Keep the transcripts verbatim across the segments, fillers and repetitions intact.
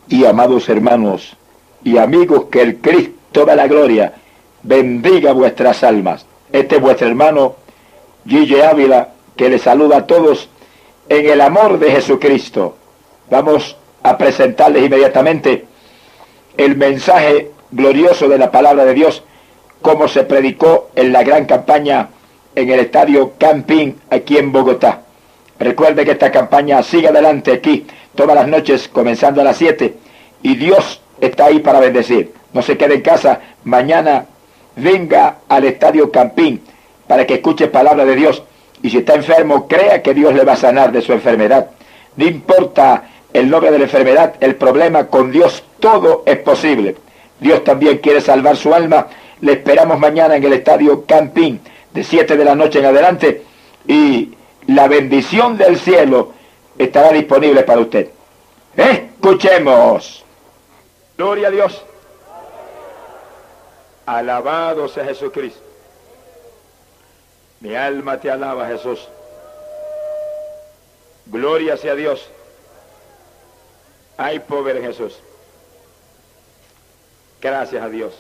y amados hermanos y amigos, que el Cristo de la gloria bendiga vuestras almas. Este es vuestro hermano Guille Ávila, que les saluda a todos en el amor de Jesucristo. Vamos a presentarles inmediatamente el mensaje glorioso de la palabra de Dios, como se predicó en la gran campaña en el estadio Campín aquí en Bogotá. Recuerde que esta campaña sigue adelante aquí todas las noches comenzando a las siete, y Dios está ahí para bendecir. No se quede en casa, mañana venga al estadio Campín para que escuche palabra de Dios, y si está enfermo, crea que Dios le va a sanar de su enfermedad. No importa el nombre de la enfermedad, el problema, con Dios todo es posible. Dios también quiere salvar su alma. Le esperamos mañana en el estadio Campín de siete de la noche en adelante, y la bendición del cielo estará disponible para usted. Escuchemos. Gloria a Dios. Alabado sea Jesucristo. Mi alma te alaba, Jesús. Gloria sea Dios. Hay poder en Jesús. Gracias a Dios.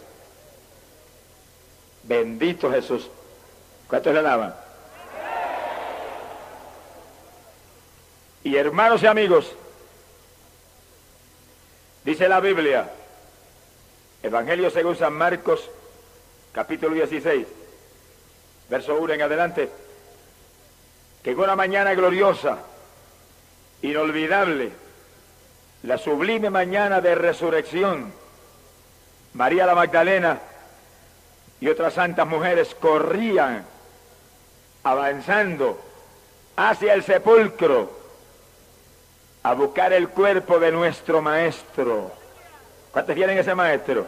Bendito Jesús. ¿Cuántos le alaban? Y hermanos y amigos, dice la Biblia, Evangelio según San Marcos, capítulo dieciséis, verso uno en adelante, que en una mañana gloriosa, inolvidable, la sublime mañana de resurrección, María la Magdalena y otras santas mujeres corrían, avanzando hacia el sepulcro, a buscar el cuerpo de nuestro maestro. ¿Cuántos quieren ese maestro?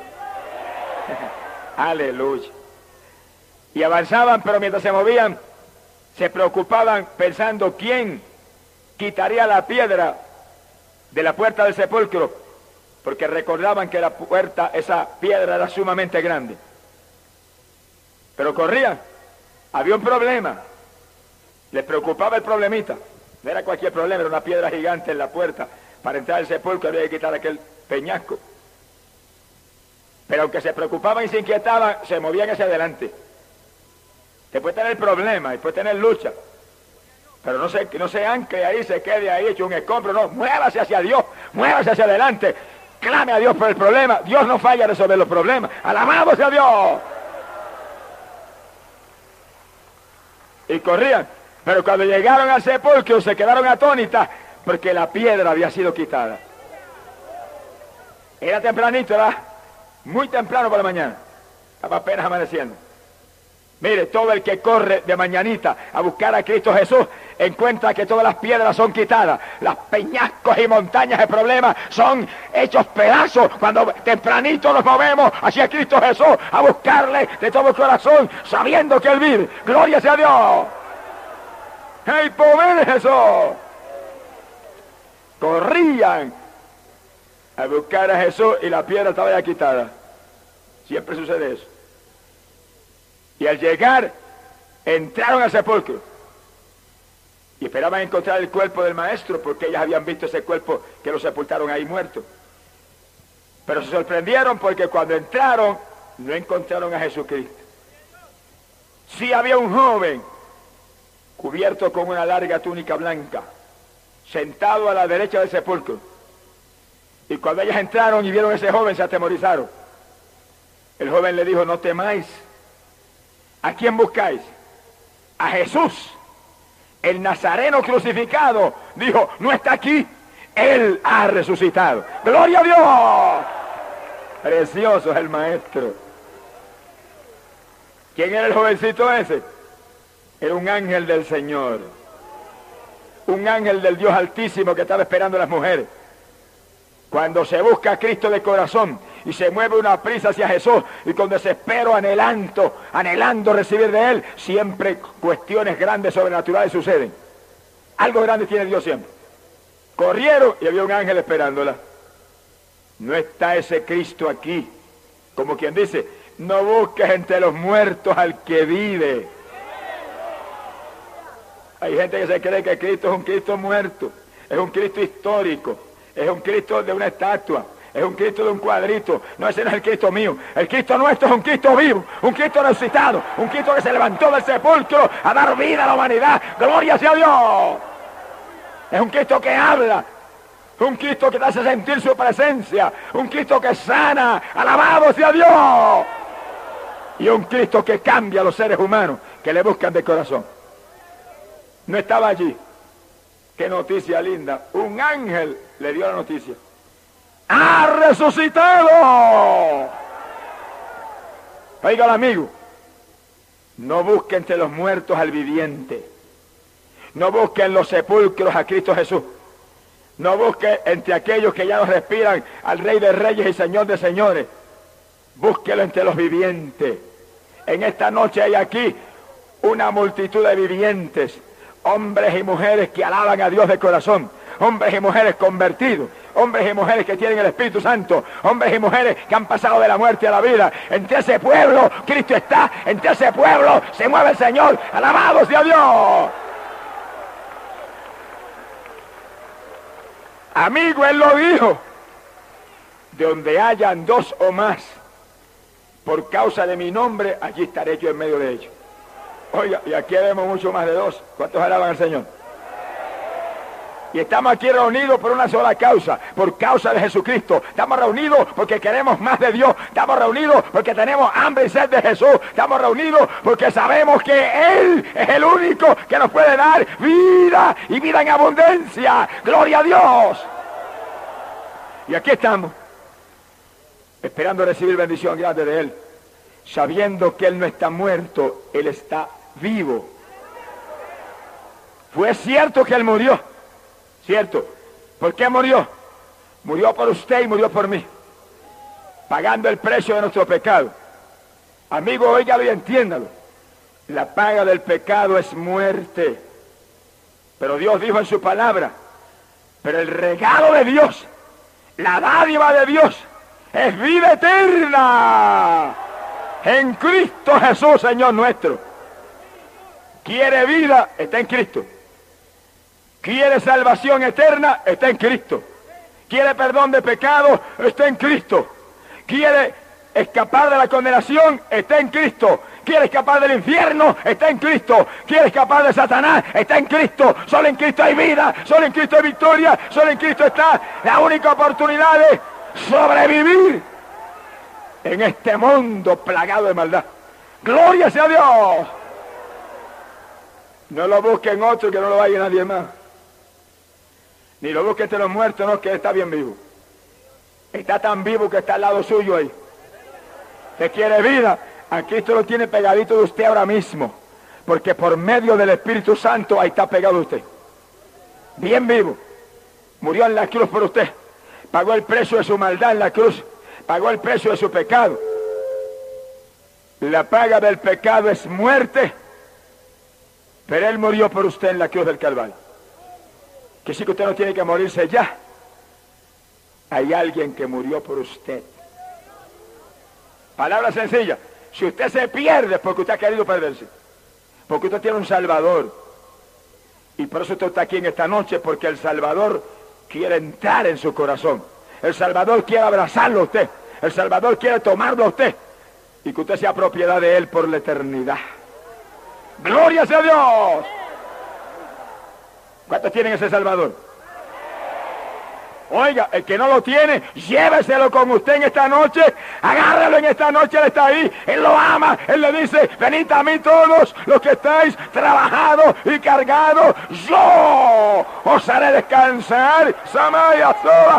Aleluya. Y avanzaban, pero mientras se movían, se preocupaban pensando quién quitaría la piedra de la puerta del sepulcro, porque recordaban que la puerta, esa piedra era sumamente grande. Pero corrían, había un problema, les preocupaba el problemita. No era cualquier problema, era una piedra gigante en la puerta. Para entrar al sepulcro había que quitar aquel peñasco. Pero aunque se preocupaban y se inquietaban, se movían hacia adelante. Se puede tener problema y puede tener lucha, pero no se, no se ancle ahí, se quede ahí hecho un escombro. No, muévase hacia Dios, muévase hacia adelante, clame a Dios por el problema. Dios no falla a resolver los problemas. ¡Alabado sea Dios! Y corrían, pero cuando llegaron al sepulcro se quedaron atónitas, porque la piedra había sido quitada. Era tempranito, ¿verdad? Muy temprano por la mañana, estaba apenas amaneciendo. Mire, todo el que corre de mañanita a buscar a Cristo Jesús encuentra que todas las piedras son quitadas. Las peñascos y montañas de problemas son hechos pedazos cuando tempranito nos movemos hacia Cristo Jesús a buscarle de todo el corazón, sabiendo que Él vive. ¡Gloria sea a Dios! ¡El poder de Jesús! Corrían a buscar a Jesús y la piedra estaba ya quitada. Siempre sucede eso. Y al llegar, entraron al sepulcro y esperaban encontrar el cuerpo del maestro, porque ellas habían visto ese cuerpo que lo sepultaron ahí muerto. Pero se sorprendieron porque cuando entraron no encontraron a Jesucristo. Sí había un joven cubierto con una larga túnica blanca, sentado a la derecha del sepulcro. Y cuando ellas entraron y vieron a ese joven, se atemorizaron. El joven le dijo: no temáis. ¿A quién buscáis? A Jesús, el Nazareno crucificado. Dijo: no está aquí, Él ha resucitado. ¡Gloria a Dios! Precioso es el maestro. ¿Quién era el jovencito ese? Era un ángel del Señor, un ángel del Dios Altísimo que estaba esperando a las mujeres. Cuando se busca a Cristo de corazón y se mueve una prisa hacia Jesús y con desespero anhelando, anhelando recibir de Él, siempre cuestiones grandes sobrenaturales suceden. Algo grande tiene Dios siempre. Corrieron y había un ángel esperándola. No está ese Cristo aquí. Como quien dice: no busques entre los muertos al que vive. Hay gente que se cree que Cristo es un Cristo muerto, es un Cristo histórico, Es un Cristo de una estatua. Es un Cristo de un cuadrito. No, ese no es el Cristo mío. El Cristo nuestro es un Cristo vivo. Un Cristo resucitado. Un Cristo que se levantó del sepulcro a dar vida a la humanidad. ¡Gloria sea Dios! Es un Cristo que habla. Un Cristo que te hace sentir su presencia. Un Cristo que sana. ¡Alabado sea Dios! Y un Cristo que cambia a los seres humanos que le buscan de corazón. No estaba allí. Qué noticia linda. Un ángel le dio la noticia. ¡Ha resucitado! Oiga, amigo, no busque entre los muertos al viviente. No busque en los sepulcros a Cristo Jesús. No busque entre aquellos que ya no respiran al Rey de Reyes y Señor de Señores. Búsquelo entre los vivientes. En esta noche hay aquí una multitud de vivientes, hombres y mujeres que alaban a Dios de corazón, hombres y mujeres convertidos, hombres y mujeres que tienen el Espíritu Santo, hombres y mujeres que han pasado de la muerte a la vida. Entre ese pueblo Cristo está, entre ese pueblo se mueve el Señor. ¡Alabado sea Dios! Amigo, Él lo dijo: de donde hayan dos o más por causa de mi nombre, allí estaré yo en medio de ellos. Oiga, y aquí vemos mucho más de dos. ¿Cuántos alaban al Señor? Y estamos aquí reunidos por una sola causa, por causa de Jesucristo. Estamos reunidos porque queremos más de Dios. Estamos reunidos porque tenemos hambre y sed de Jesús. Estamos reunidos porque sabemos que Él es el único que nos puede dar vida y vida en abundancia. ¡Gloria a Dios! Y aquí estamos, esperando recibir bendición grande de Él, sabiendo que Él no está muerto, Él está vivo. Fue cierto que Él murió. Cierto. ¿Por qué murió? Murió por usted y murió por mí, pagando el precio de nuestro pecado. Amigo, óigalo y entiéndalo. La paga del pecado es muerte. Pero Dios dijo en su palabra, pero el regalo de Dios, la dádiva de Dios, es vida eterna en Cristo Jesús, Señor nuestro. ¿Quiere vida? Está en Cristo. ¿Quiere salvación eterna? Está en Cristo. ¿Quiere perdón de pecado? Está en Cristo. ¿Quiere escapar de la condenación? Está en Cristo. ¿Quiere escapar del infierno? Está en Cristo. ¿Quiere escapar de Satanás? Está en Cristo. Solo en Cristo hay vida, solo en Cristo hay victoria, solo en Cristo está la única oportunidad de sobrevivir en este mundo plagado de maldad. ¡Gloria sea a Dios! No lo busquen otro, que no lo vaya nadie más. Ni lo busque entre los muertos, no, que está bien vivo. Está tan vivo que está al lado suyo ahí. ¿Usted quiere vida? A Cristo lo tiene pegadito de usted ahora mismo. Porque por medio del Espíritu Santo ahí está pegado usted. Bien vivo. Murió en la cruz por usted. Pagó el precio de su maldad en la cruz. Pagó el precio de su pecado. La paga del pecado es muerte. Pero Él murió por usted en la cruz del Calvario. Que sí que usted no tiene que morirse ya. Hay alguien que murió por usted. Palabra sencilla. Si usted se pierde es porque usted ha querido perderse. Porque usted tiene un Salvador. Y por eso usted está aquí en esta noche, porque el Salvador quiere entrar en su corazón. El Salvador quiere abrazarlo a usted. El Salvador quiere tomarlo a usted. Y que usted sea propiedad de Él por la eternidad. ¡Gloria sea a Dios! ¿Cuántos tienen ese Salvador? Oiga, el que no lo tiene, lléveselo con usted en esta noche, agárralo en esta noche, Él está ahí, Él lo ama, Él le dice: venid a mí todos los que estáis trabajados y cargados, yo os haré descansar. Samaya sola.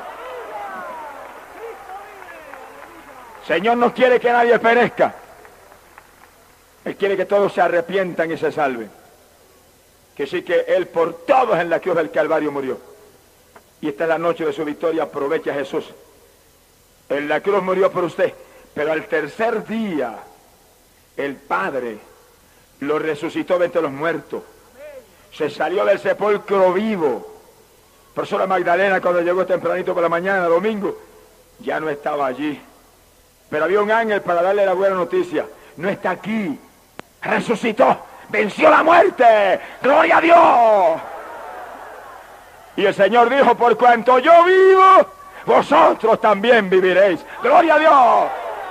Señor no quiere que nadie perezca, Él quiere que todos se arrepientan y se salven. Que sí que Él por todos en la cruz del Calvario murió. Y esta es la noche de su victoria. Aprovecha a Jesús. En la cruz murió por usted. Pero al tercer día, el Padre lo resucitó de entre los muertos. Se salió del sepulcro vivo. Por eso la Magdalena, cuando llegó tempranito por la mañana, domingo, ya no estaba allí. Pero había un ángel para darle la buena noticia. No está aquí. Resucitó. Venció la muerte. ¡Gloria a Dios! Y el Señor dijo, por cuanto yo vivo, vosotros también viviréis. ¡Gloria a Dios!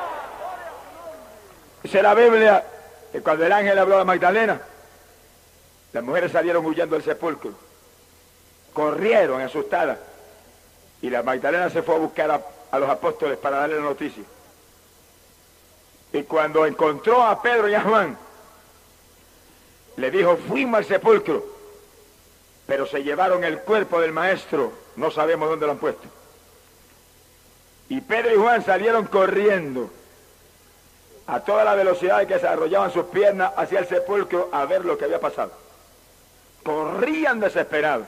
Dice la Biblia que cuando el ángel habló a Magdalena, las mujeres salieron huyendo del sepulcro. Corrieron asustadas. Y la Magdalena se fue a buscar a, a los apóstoles para darle la noticia. Y cuando encontró a Pedro y a Juan, le dijo, fuimos al sepulcro, pero se llevaron el cuerpo del maestro, no sabemos dónde lo han puesto. Y Pedro y Juan salieron corriendo a toda la velocidad que desarrollaban sus piernas hacia el sepulcro a ver lo que había pasado. Corrían desesperados.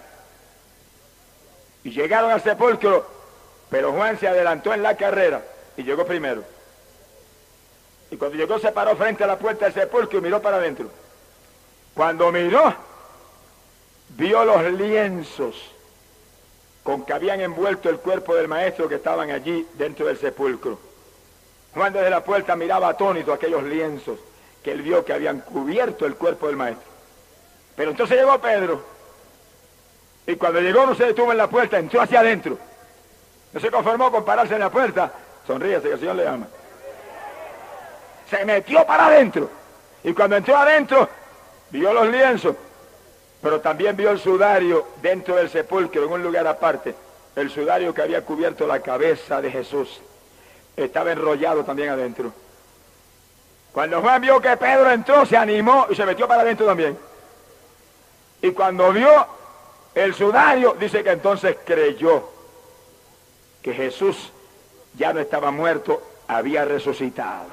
Y llegaron al sepulcro, pero Juan se adelantó en la carrera y llegó primero. Y cuando llegó se paró frente a la puerta del sepulcro y miró para adentro. Cuando miró, vio los lienzos con que habían envuelto el cuerpo del maestro que estaban allí dentro del sepulcro. Juan desde la puerta miraba atónito aquellos lienzos que él vio que habían cubierto el cuerpo del maestro. Pero entonces llegó Pedro, y cuando llegó no se detuvo en la puerta, entró hacia adentro. No se conformó con pararse en la puerta, sonríase que el Señor le ama. Se metió para adentro, y cuando entró adentro, vio los lienzos, pero también vio el sudario dentro del sepulcro, en un lugar aparte. El sudario que había cubierto la cabeza de Jesús estaba enrollado también adentro. Cuando Juan vio que Pedro entró, se animó y se metió para adentro también. Y cuando vio el sudario, dice que entonces creyó que Jesús ya no estaba muerto, había resucitado.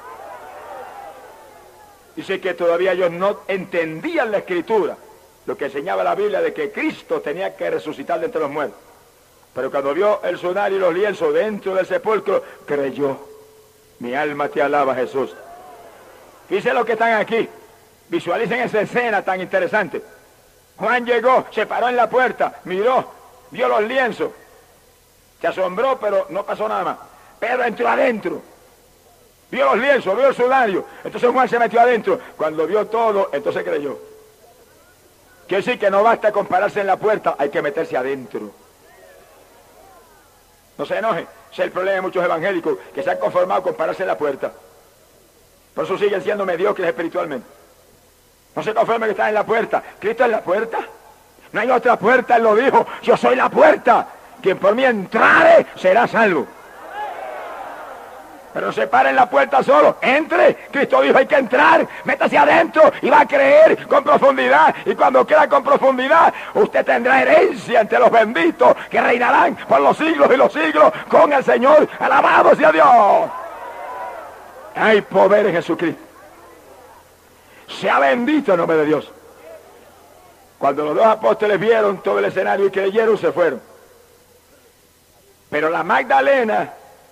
Dice que todavía ellos no entendían la Escritura, lo que enseñaba la Biblia de que Cristo tenía que resucitar de entre los muertos. Pero cuando vio el sudario y los lienzos dentro del sepulcro, creyó. Mi alma te alaba, Jesús. Fíjense los que están aquí. Visualicen esa escena tan interesante. Juan llegó, se paró en la puerta, miró, vio los lienzos. Se asombró, pero no pasó nada más. Pedro entró adentro. Vio los lienzos, vio el sudario. Entonces Juan se metió adentro. Cuando vio todo, entonces creyó. Quiere decir que no basta con pararse en la puerta, hay que meterse adentro. No se enoje, ese es el problema de muchos evangélicos que se han conformado con pararse en la puerta. Por eso siguen siendo mediocres espiritualmente. No se conformen que están en la puerta. ¿Cristo es la puerta? No hay otra puerta, Él lo dijo. Yo soy la puerta. Quien por mí entrare será salvo. Pero no se pare en la puerta solo. Entre. Cristo dijo hay que entrar. Métase adentro y va a creer con profundidad. Y cuando crea con profundidad, usted tendrá herencia entre los benditos que reinarán por los siglos y los siglos con el Señor. Alabado sea Dios. Hay poder en Jesucristo. Sea bendito el nombre de Dios. Cuando los dos apóstoles vieron todo el escenario y creyeron, se fueron. Pero la Magdalena,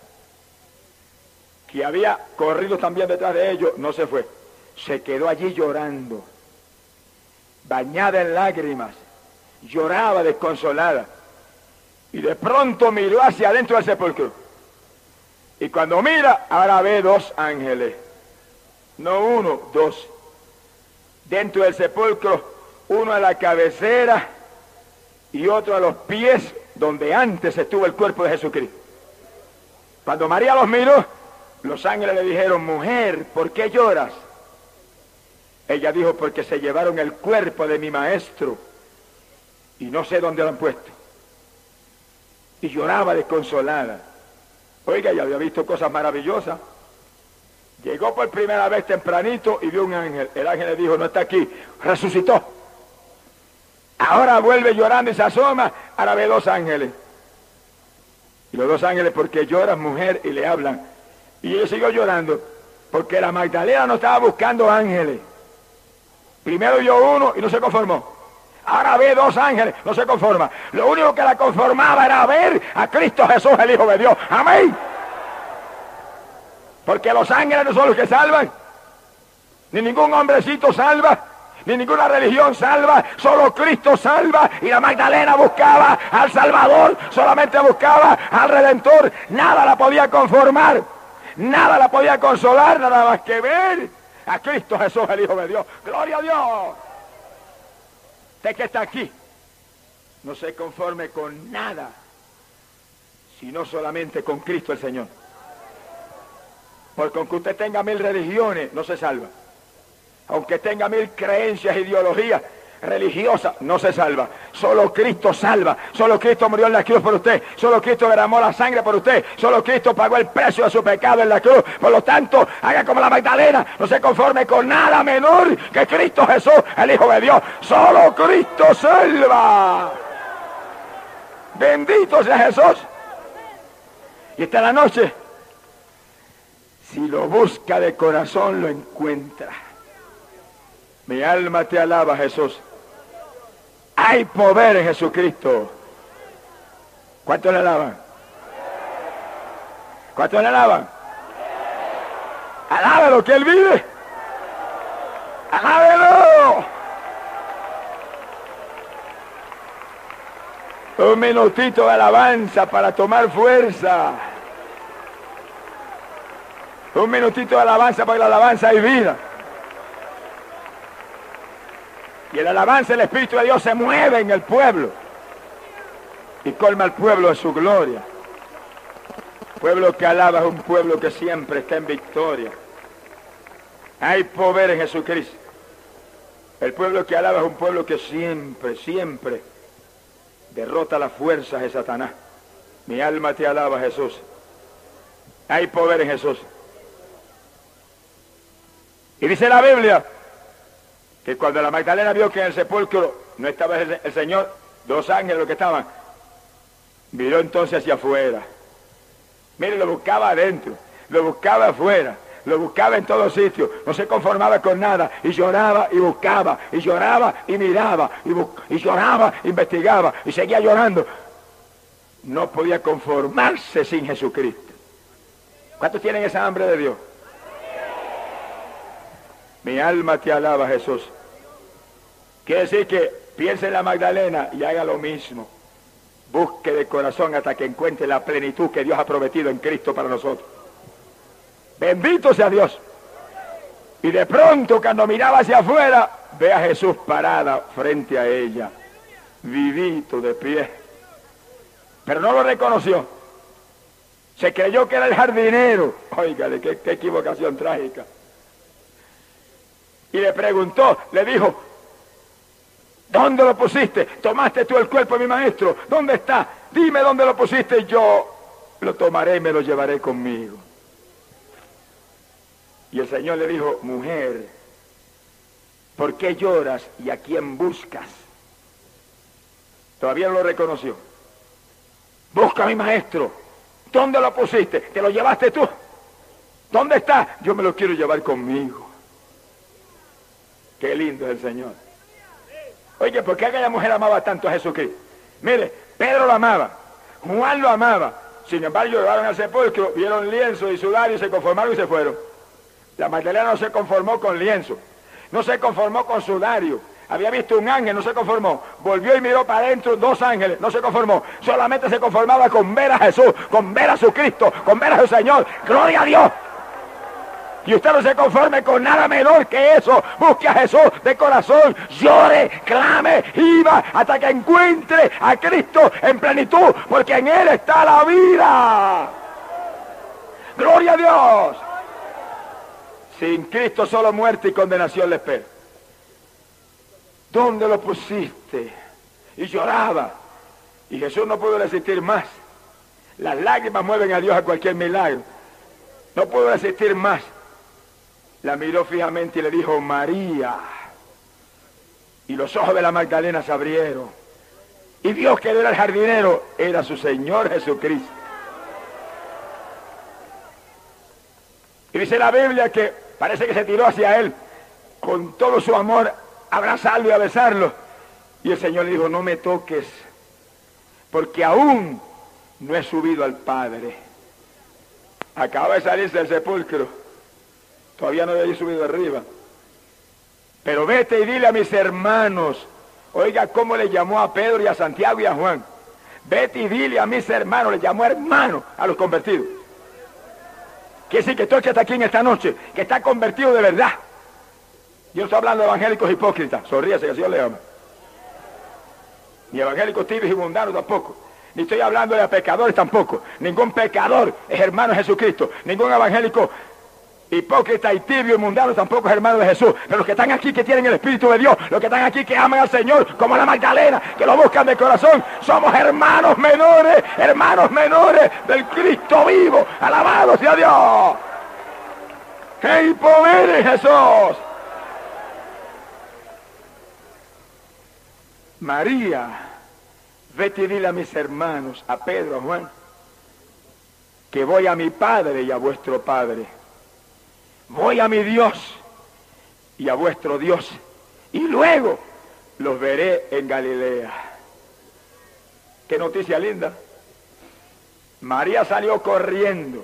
que había corrido también detrás de ellos, no se fue. Se quedó allí llorando, bañada en lágrimas, lloraba desconsolada. Y de pronto miró hacia adentro del sepulcro. Y cuando mira, ahora ve dos ángeles. No uno, dos. Dentro del sepulcro, uno a la cabecera y otro a los pies, donde antes estuvo el cuerpo de Jesucristo. Cuando María los miró, los ángeles le dijeron, mujer, ¿por qué lloras? Ella dijo, porque se llevaron el cuerpo de mi maestro y no sé dónde lo han puesto. Y lloraba desconsolada. Oiga, ya había visto cosas maravillosas. Llegó por primera vez tempranito y vio un ángel. El ángel le dijo, no está aquí, resucitó. Ahora vuelve llorando y se asoma, ahora ve dos ángeles. Y los dos ángeles, porque lloras, mujer, y le hablan. Y ella siguió llorando, porque la Magdalena no estaba buscando ángeles. Primero vio uno y no se conformó. Ahora ve dos ángeles, no se conforma. Lo único que la conformaba era ver a Cristo Jesús, el Hijo de Dios. Amén. Porque los ángeles no son los que salvan. Ni ningún hombrecito salva. Ni ninguna religión salva. Solo Cristo salva. Y la Magdalena buscaba al Salvador. Solamente buscaba al Redentor. Nada la podía conformar. Nada la podía consolar. Nada más que ver a Cristo Jesús, el Hijo de Dios. ¡Gloria a Dios! Usted que está aquí, no se conforme con nada, sino solamente con Cristo el Señor. Porque aunque usted tenga mil religiones, no se salva. Aunque tenga mil creencias, ideologías religiosas, no se salva. Solo Cristo salva. Solo Cristo murió en la cruz por usted. Solo Cristo derramó la sangre por usted. Solo Cristo pagó el precio de su pecado en la cruz. Por lo tanto, haga como la Magdalena. No se conforme con nada menor que Cristo Jesús, el Hijo de Dios. Solo Cristo salva. Bendito sea Jesús. Y esta la noche, si lo busca de corazón, lo encuentra. Mi alma te alaba, Jesús. Hay poder en Jesucristo. ¿Cuántos le alaban? ¿Cuántos le alaban? Alábelo, que Él vive. Alábelo. Un minutito de alabanza para tomar fuerza. Un minutito de alabanza, porque la alabanza hay vida. Y el alabanza del Espíritu de Dios se mueve en el pueblo y colma al pueblo de su gloria. Pueblo que alaba es un pueblo que siempre está en victoria. Hay poder en Jesucristo. El pueblo que alaba es un pueblo que siempre, siempre derrota las fuerzas de Satanás. Mi alma te alaba, Jesús. Hay poder en Jesús. Y dice la Biblia que cuando la Magdalena vio que en el sepulcro no estaba el, el Señor, dos ángeles los que estaban, miró entonces hacia afuera. Mire, lo buscaba adentro, lo buscaba afuera, lo buscaba en todos sitios, no se conformaba con nada, y lloraba y buscaba, y lloraba y miraba, y, y lloraba, investigaba, y seguía llorando. No podía conformarse sin Jesucristo. ¿Cuántos tienen esa hambre de Dios? Mi alma te alaba, Jesús. Quiere decir que piense en la Magdalena y haga lo mismo. Busque de corazón hasta que encuentre la plenitud que Dios ha prometido en Cristo para nosotros. Bendito sea Dios. Y de pronto, cuando miraba hacia afuera, ve a Jesús parada frente a ella, vivito de pie. Pero no lo reconoció. Se creyó que era el jardinero. Óigale, qué, qué equivocación trágica. Y le preguntó, le dijo, ¿dónde lo pusiste? ¿Tomaste tú el cuerpo de mi maestro? ¿Dónde está? Dime dónde lo pusiste y yo lo tomaré y me lo llevaré conmigo. Y el Señor le dijo, mujer, ¿por qué lloras y a quién buscas? Todavía no lo reconoció. Busca a mi maestro. ¿Dónde lo pusiste? ¿Te lo llevaste tú? ¿Dónde está? Yo me lo quiero llevar conmigo. Qué lindo es el Señor. Oye, ¿por qué aquella mujer amaba tanto a Jesucristo? Mire, Pedro lo amaba, Juan lo amaba. Sin embargo, llegaron al sepulcro, vieron lienzo y sudario y se conformaron y se fueron. La Magdalena no se conformó con lienzo, no se conformó con sudario. Había visto un ángel, no se conformó. Volvió y miró para adentro dos ángeles, no se conformó. Solamente se conformaba con ver a Jesús, con ver a su Cristo, con ver a su Señor. ¡Gloria a Dios! Y usted no se conforme con nada menor que eso. Busque a Jesús de corazón, llore, clame, iba hasta que encuentre a Cristo en plenitud, porque en Él está la vida. ¡Gloria a Dios! Sin Cristo solo muerte y condenación le espera. ¿Dónde lo pusiste? Y lloraba. Y Jesús no pudo resistir más. Las lágrimas mueven a Dios a cualquier milagro. No pudo resistir más. La miró fijamente y le dijo, María. Y los ojos de la Magdalena se abrieron. Y vio que él era el jardinero, era su Señor Jesucristo. Y dice la Biblia que parece que se tiró hacia él con todo su amor, a abrazarlo y a besarlo. Y el Señor le dijo, no me toques, porque aún no he subido al Padre. Acaba de salirse del sepulcro. Todavía no había subido arriba. Pero vete y dile a mis hermanos. Oiga cómo le llamó a Pedro y a Santiago y a Juan. Vete y dile a mis hermanos. Le llamó hermanos a los convertidos. Quiere decir que todo el que está aquí en esta noche, que está convertido de verdad. Yo no estoy hablando de evangélicos hipócritas. Sonríase que el Señor le ama. ni evangélicos tibios y mundanos tampoco, ni estoy hablando de pecadores tampoco. Ningún pecador es hermano de Jesucristo, ningún evangélico hipócrita y tibio y mundano tampoco es hermano de Jesús. Pero los que están aquí, que tienen el Espíritu de Dios, los que están aquí, que aman al Señor, como la Magdalena, que lo buscan de corazón, somos hermanos menores, hermanos menores del Cristo vivo. Alabado sea Dios. ¡Qué poder en Jesús! María, vete y dile a mis hermanos, a Pedro, a Juan, que voy a mi Padre y a vuestro Padre. Voy a mi Dios y a vuestro Dios, y luego los veré en Galilea. Qué noticia linda. María salió corriendo,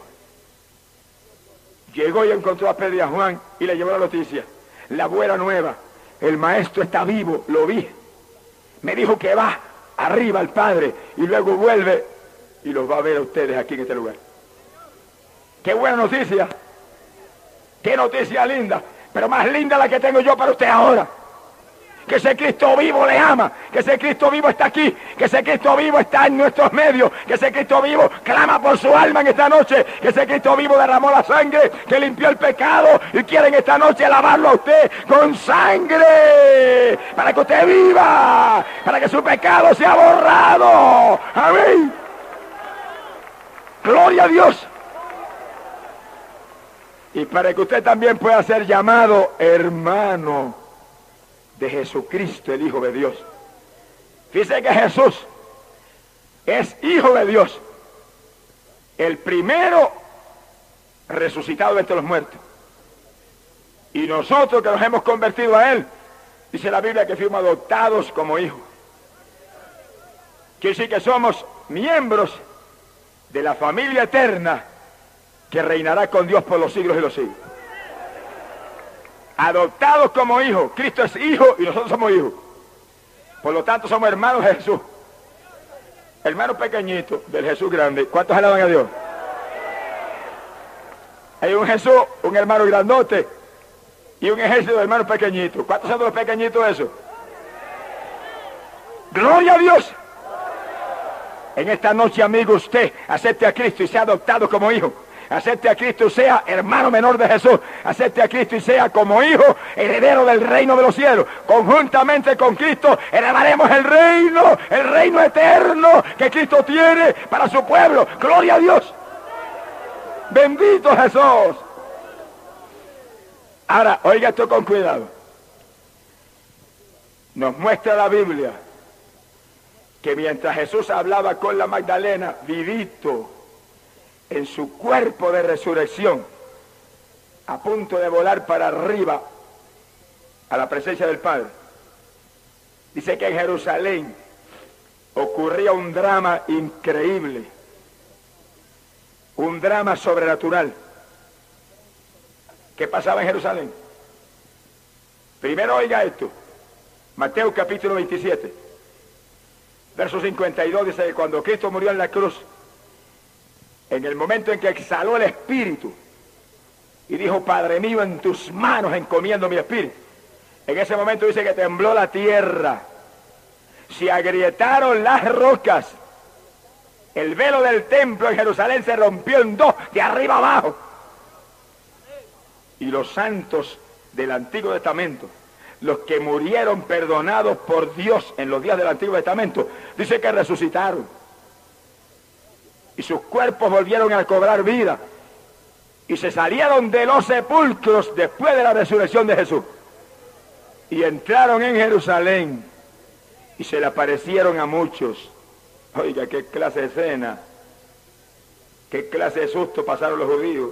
llegó y encontró a Pedro y a Juan y le llevó la noticia, la buena nueva: el maestro está vivo, lo vi, me dijo que va arriba al Padre y luego vuelve y los va a ver a ustedes aquí en este lugar. Qué buena noticia, qué noticia linda, pero más linda la que tengo yo para usted ahora. Que ese Cristo vivo le ama, que ese Cristo vivo está aquí, que ese Cristo vivo está en nuestros medios, que ese Cristo vivo clama por su alma en esta noche, que ese Cristo vivo derramó la sangre, que limpió el pecado y quiere en esta noche lavarlo a usted con sangre, para que usted viva, para que su pecado sea borrado. Amén. Gloria a Dios. Y para que usted también pueda ser llamado hermano de Jesucristo, el Hijo de Dios. Fíjese que Jesús es Hijo de Dios, el primero resucitado entre los muertos. Y nosotros que nos hemos convertido a Él, dice la Biblia que fuimos adoptados como hijos. Quiere decir que somos miembros de la familia eterna que reinará con Dios por los siglos y los siglos. Adoptados como hijos. Cristo es hijo y nosotros somos hijos. Por lo tanto somos hermanos de Jesús. Hermanos pequeñitos del Jesús grande. ¿Cuántos alaban a Dios? Hay un Jesús, un hermano grandote y un ejército de hermanos pequeñitos. ¿Cuántos son los pequeñitos esos? ¡Gloria a Dios! En esta noche, amigo, usted acepte a Cristo y sea adoptado como hijo. Acepte a Cristo y sea hermano menor de Jesús. Acepte a Cristo y sea como hijo heredero del reino de los cielos. Conjuntamente con Cristo heredaremos el reino, el reino eterno que Cristo tiene para su pueblo. ¡Gloria a Dios! ¡Bendito Jesús! Ahora, oiga esto con cuidado. Nos muestra la Biblia que mientras Jesús hablaba con la Magdalena, vivito, en su cuerpo de resurrección, a punto de volar para arriba a la presencia del Padre, dice que en Jerusalén ocurría un drama increíble, un drama sobrenatural. ¿Qué pasaba en Jerusalén? Primero oiga esto, Mateo capítulo veintisiete, verso cincuenta y dos, dice que cuando Cristo murió en la cruz, en el momento en que exhaló el Espíritu y dijo: Padre mío, en tus manos encomiendo mi espíritu, en ese momento dice que tembló la tierra, se agrietaron las rocas, el velo del templo en Jerusalén se rompió en dos, de arriba abajo, y los santos del Antiguo Testamento, los que murieron perdonados por Dios en los días del Antiguo Testamento, dice que resucitaron. Y sus cuerpos volvieron a cobrar vida. Y se salieron de los sepulcros después de la resurrección de Jesús. Y entraron en Jerusalén. Y se le aparecieron a muchos. Oiga, qué clase de escena. Qué clase de susto pasaron los judíos.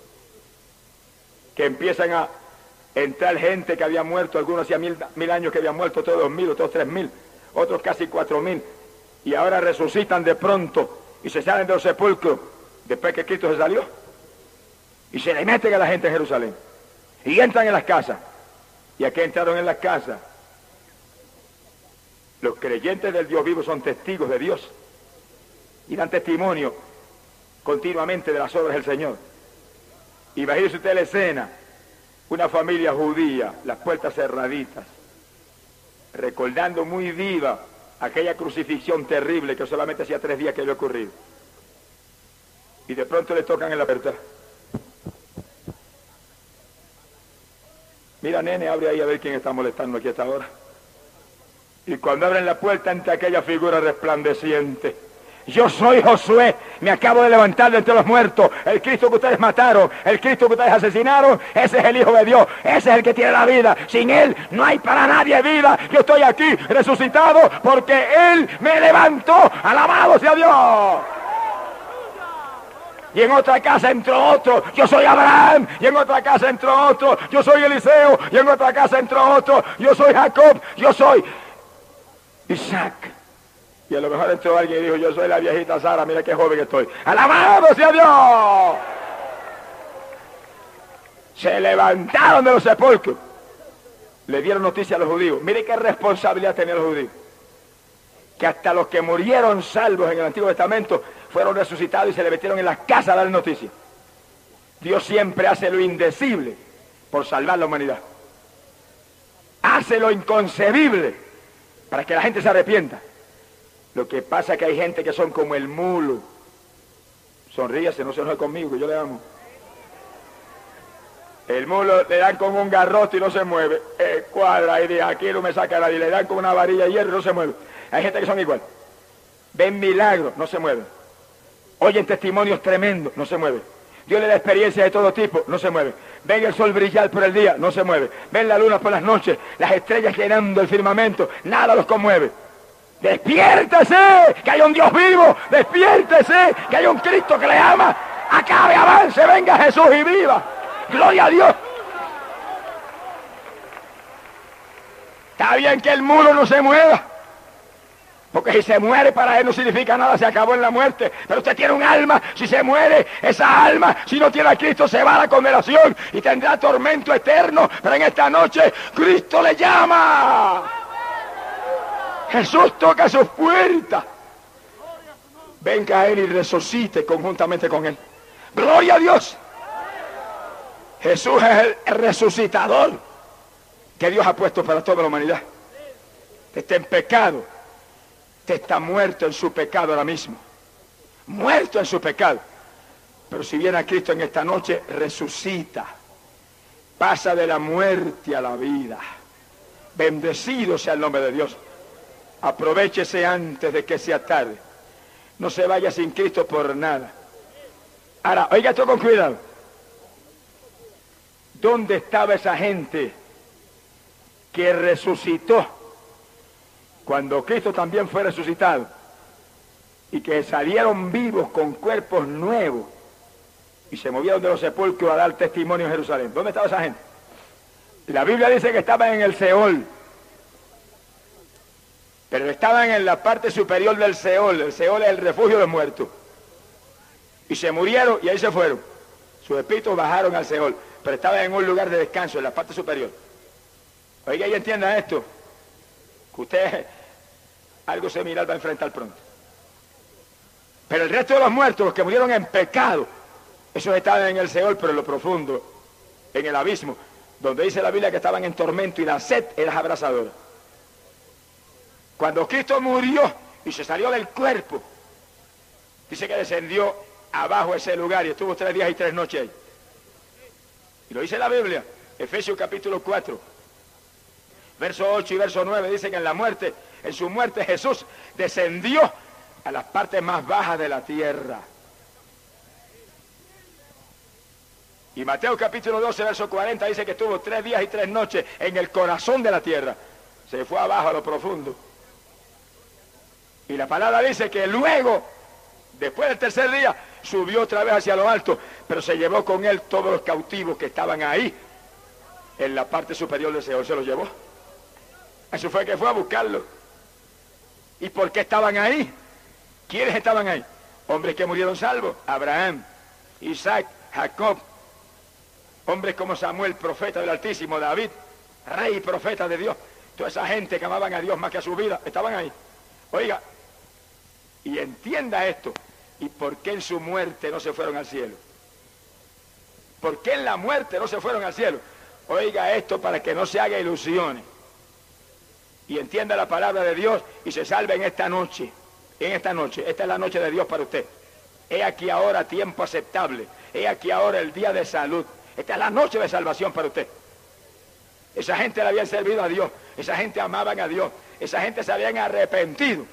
Que empiezan a entrar gente que había muerto. Algunos hacía mil, mil años que habían muerto, otros dos mil, otros tres mil, otros casi cuatro mil. Y ahora resucitan de pronto. Y se salen de los sepulcros después que Cristo se salió. Y se le meten a la gente en Jerusalén. Y entran en las casas. Y aquí entraron en las casas. Los creyentes del Dios vivo son testigos de Dios. Y dan testimonio continuamente de las obras del Señor. Imagínese usted la escena. Una familia judía, las puertas cerraditas. Recordando muy viva aquella crucifixión terrible que solamente hacía tres días que había ocurrido. Y de pronto le tocan en la puerta. Mira, nene, abre ahí a ver quién está molestando aquí a esta hora. Y cuando abren la puerta, ante aquella figura resplandeciente: yo soy Josué, me acabo de levantar de entre los muertos. El Cristo que ustedes mataron, el Cristo que ustedes asesinaron, ese es el Hijo de Dios, ese es el que tiene la vida. Sin Él no hay para nadie vida. Yo estoy aquí resucitado porque Él me levantó. Alabado sea Dios. Y en otra casa entró otro: yo soy Abraham. Y en otra casa entró otro: yo soy Eliseo. Y en otra casa entró otro: yo soy Jacob. Yo soy Isaac. Y a lo mejor entró alguien y dijo: yo soy la viejita Sara, mira qué joven estoy. ¡Alabado sea Dios! Se levantaron de los sepulcros. Le dieron noticia a los judíos. Mire qué responsabilidad tenían los judíos. Que hasta los que murieron salvos en el Antiguo Testamento fueron resucitados y se le metieron en las casas a dar noticias. Dios siempre hace lo indecible por salvar la humanidad. Hace lo inconcebible para que la gente se arrepienta. Lo que pasa es que hay gente que son como el mulo. Sonríase, no se enoje conmigo, que yo le amo. El mulo le dan con un garrote y no se mueve. Eh, cuadra y dice: aquí no me saca nadie. Le dan con una varilla de hierro y no se mueve. Hay gente que son igual. Ven milagros, no se mueven. Oyen testimonios tremendos, no se mueven. Dios le da experiencia de todo tipo, no se mueve. Ven el sol brillar por el día, no se mueve. Ven la luna por las noches, las estrellas llenando el firmamento, nada los conmueve. Despiértese, que hay un Dios vivo. Despiértese, que hay un Cristo que le ama. Acabe, avance, venga Jesús y viva. Gloria a Dios. Está bien que el mulo no se mueva, porque si se muere para él no significa nada, se acabó en la muerte. Pero usted tiene un alma. Si se muere, esa alma, si no tiene a Cristo, se va a la condenación y tendrá tormento eterno. Pero en esta noche Cristo le llama. Jesús toca sus puertas. Venga a Él y resucite conjuntamente con Él. Gloria a Dios. Jesús es el resucitador que Dios ha puesto para toda la humanidad. Está en pecado. Usted está muerto en su pecado ahora mismo. Muerto en su pecado. Pero si viene a Cristo en esta noche, resucita. Pasa de la muerte a la vida. Bendecido sea el nombre de Dios. Aprovéchese antes de que sea tarde. No se vaya sin Cristo por nada. Ahora, oiga esto con cuidado. ¿Dónde estaba esa gente que resucitó cuando Cristo también fue resucitado? Y que salieron vivos con cuerpos nuevos y se movieron de los sepulcros a dar testimonio en Jerusalén. ¿Dónde estaba esa gente? La Biblia dice que estaban en el Seol. Pero estaban en la parte superior del Seol. El Seol es el refugio de los muertos. Y se murieron y ahí se fueron. Sus espíritus bajaron al Seol. Pero estaban en un lugar de descanso, en la parte superior. Oiga, y entienda esto. Que usted algo similar va a enfrentar pronto. Pero el resto de los muertos, los que murieron en pecado, esos estaban en el Seol, pero en lo profundo, en el abismo, donde dice la Biblia que estaban en tormento y la sed era abrasadora. Cuando Cristo murió y se salió del cuerpo, dice que descendió abajo a ese lugar y estuvo tres días y tres noches ahí. Y lo dice la Biblia, Efesios capítulo cuatro, verso ocho y verso nueve, dice que en la muerte, en su muerte Jesús descendió a las partes más bajas de la tierra. Y Mateo capítulo doce, verso cuarenta, dice que estuvo tres días y tres noches en el corazón de la tierra. Se fue abajo a lo profundo. Y la palabra dice que luego, después del tercer día, subió otra vez hacia lo alto, pero se llevó con él todos los cautivos que estaban ahí, en la parte superior del Seol, se los llevó. Eso fue que fue a buscarlo. ¿Y por qué estaban ahí? ¿Quiénes estaban ahí? Hombres que murieron salvos: Abraham, Isaac, Jacob. Hombres como Samuel, profeta del Altísimo, David, rey y profeta de Dios. Toda esa gente que amaban a Dios más que a su vida, estaban ahí. Oiga, y entienda esto. ¿Y por qué en su muerte no se fueron al cielo? ¿Por qué en la muerte no se fueron al cielo? Oiga esto para que no se haga ilusiones. y entienda la palabra de Dios y se salve en esta noche. En esta noche, esta es la noche de Dios para usted. He aquí ahora tiempo aceptable. He aquí ahora el día de salud. Esta es la noche de salvación para usted. Esa gente le había servido a Dios. Esa gente amaban a Dios. Esa gente se habían arrepentido.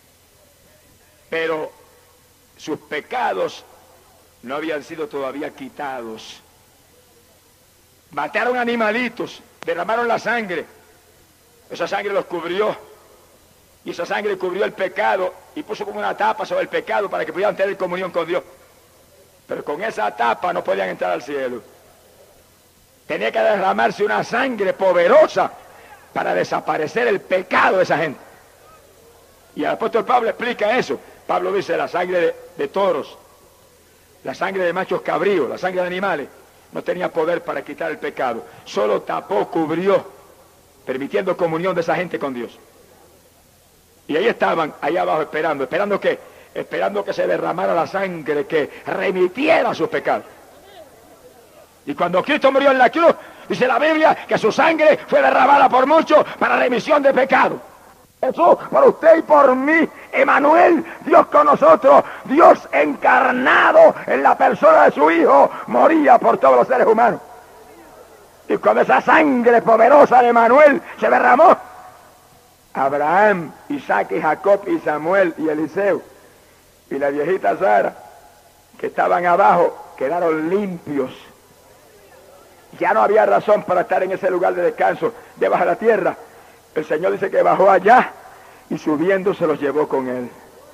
Pero sus pecados no habían sido todavía quitados. Mataron animalitos, derramaron la sangre. Esa sangre los cubrió. Y esa sangre cubrió el pecado y puso como una tapa sobre el pecado para que pudieran tener comunión con Dios. Pero con esa tapa no podían entrar al cielo. Tenía que derramarse una sangre poderosa para desaparecer el pecado de esa gente. Y el apóstol Pablo explica eso. Pablo dice, la sangre de, de toros, la sangre de machos cabríos, la sangre de animales, no tenía poder para quitar el pecado. Solo tapó, cubrió, permitiendo comunión de esa gente con Dios. Y ahí estaban, ahí abajo esperando. ¿Esperando qué? Esperando que se derramara la sangre que remitiera sus pecados. Y cuando Cristo murió en la cruz, dice la Biblia que su sangre fue derramada por muchos para remisión de pecado. Jesús, por usted y por mí, Emmanuel, Dios con nosotros, Dios encarnado en la persona de su Hijo, moría por todos los seres humanos. Y cuando esa sangre poderosa de Emmanuel se derramó, Abraham, Isaac y Jacob y Samuel y Eliseo y la viejita Sara, que estaban abajo, quedaron limpios. Ya no había razón para estar en ese lugar de descanso, debajo de la tierra. El Señor dice que bajó allá y subiendo se los llevó con él.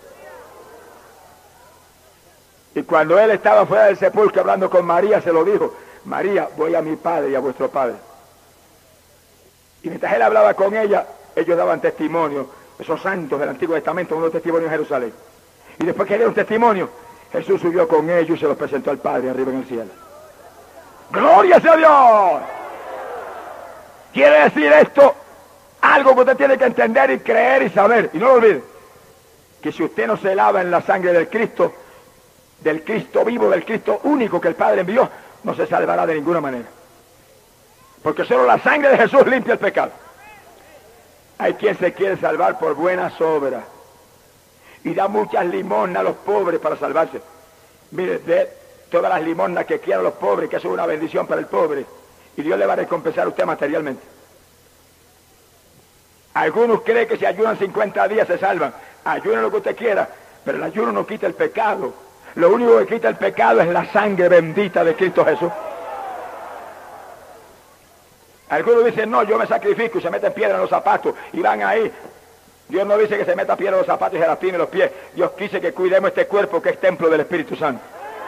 Y cuando él estaba fuera del sepulcro hablando con María, se lo dijo, María, voy a mi padre y a vuestro padre. Y mientras él hablaba con ella, ellos daban testimonio, esos santos del Antiguo Testamento, unos testimonios en Jerusalén. Y después que dieron testimonio, Jesús subió con ellos y se los presentó al Padre arriba en el cielo. ¡Gloria sea a Dios! Quiere decir esto, algo que usted tiene que entender y creer y saber. Y no lo olvide, que si usted no se lava en la sangre del Cristo, del Cristo vivo, del Cristo único que el Padre envió, no se salvará de ninguna manera. Porque solo la sangre de Jesús limpia el pecado. Hay quien se quiere salvar por buenas obras y da muchas limosnas a los pobres para salvarse. Mire, de todas las limosnas que quieran los pobres, que eso es una bendición para el pobre, y Dios le va a recompensar a usted materialmente. Algunos creen que si ayunan cincuenta días se salvan. Ayunen lo que usted quiera, pero el ayuno no quita el pecado. Lo único que quita el pecado es la sangre bendita de Cristo Jesús. Algunos dicen, no, yo me sacrifico y se meten piedra en los zapatos y van ahí. Dios no dice que se meta piedra en los zapatos y se lastime los pies. Dios quise que cuidemos este cuerpo que es templo del Espíritu Santo.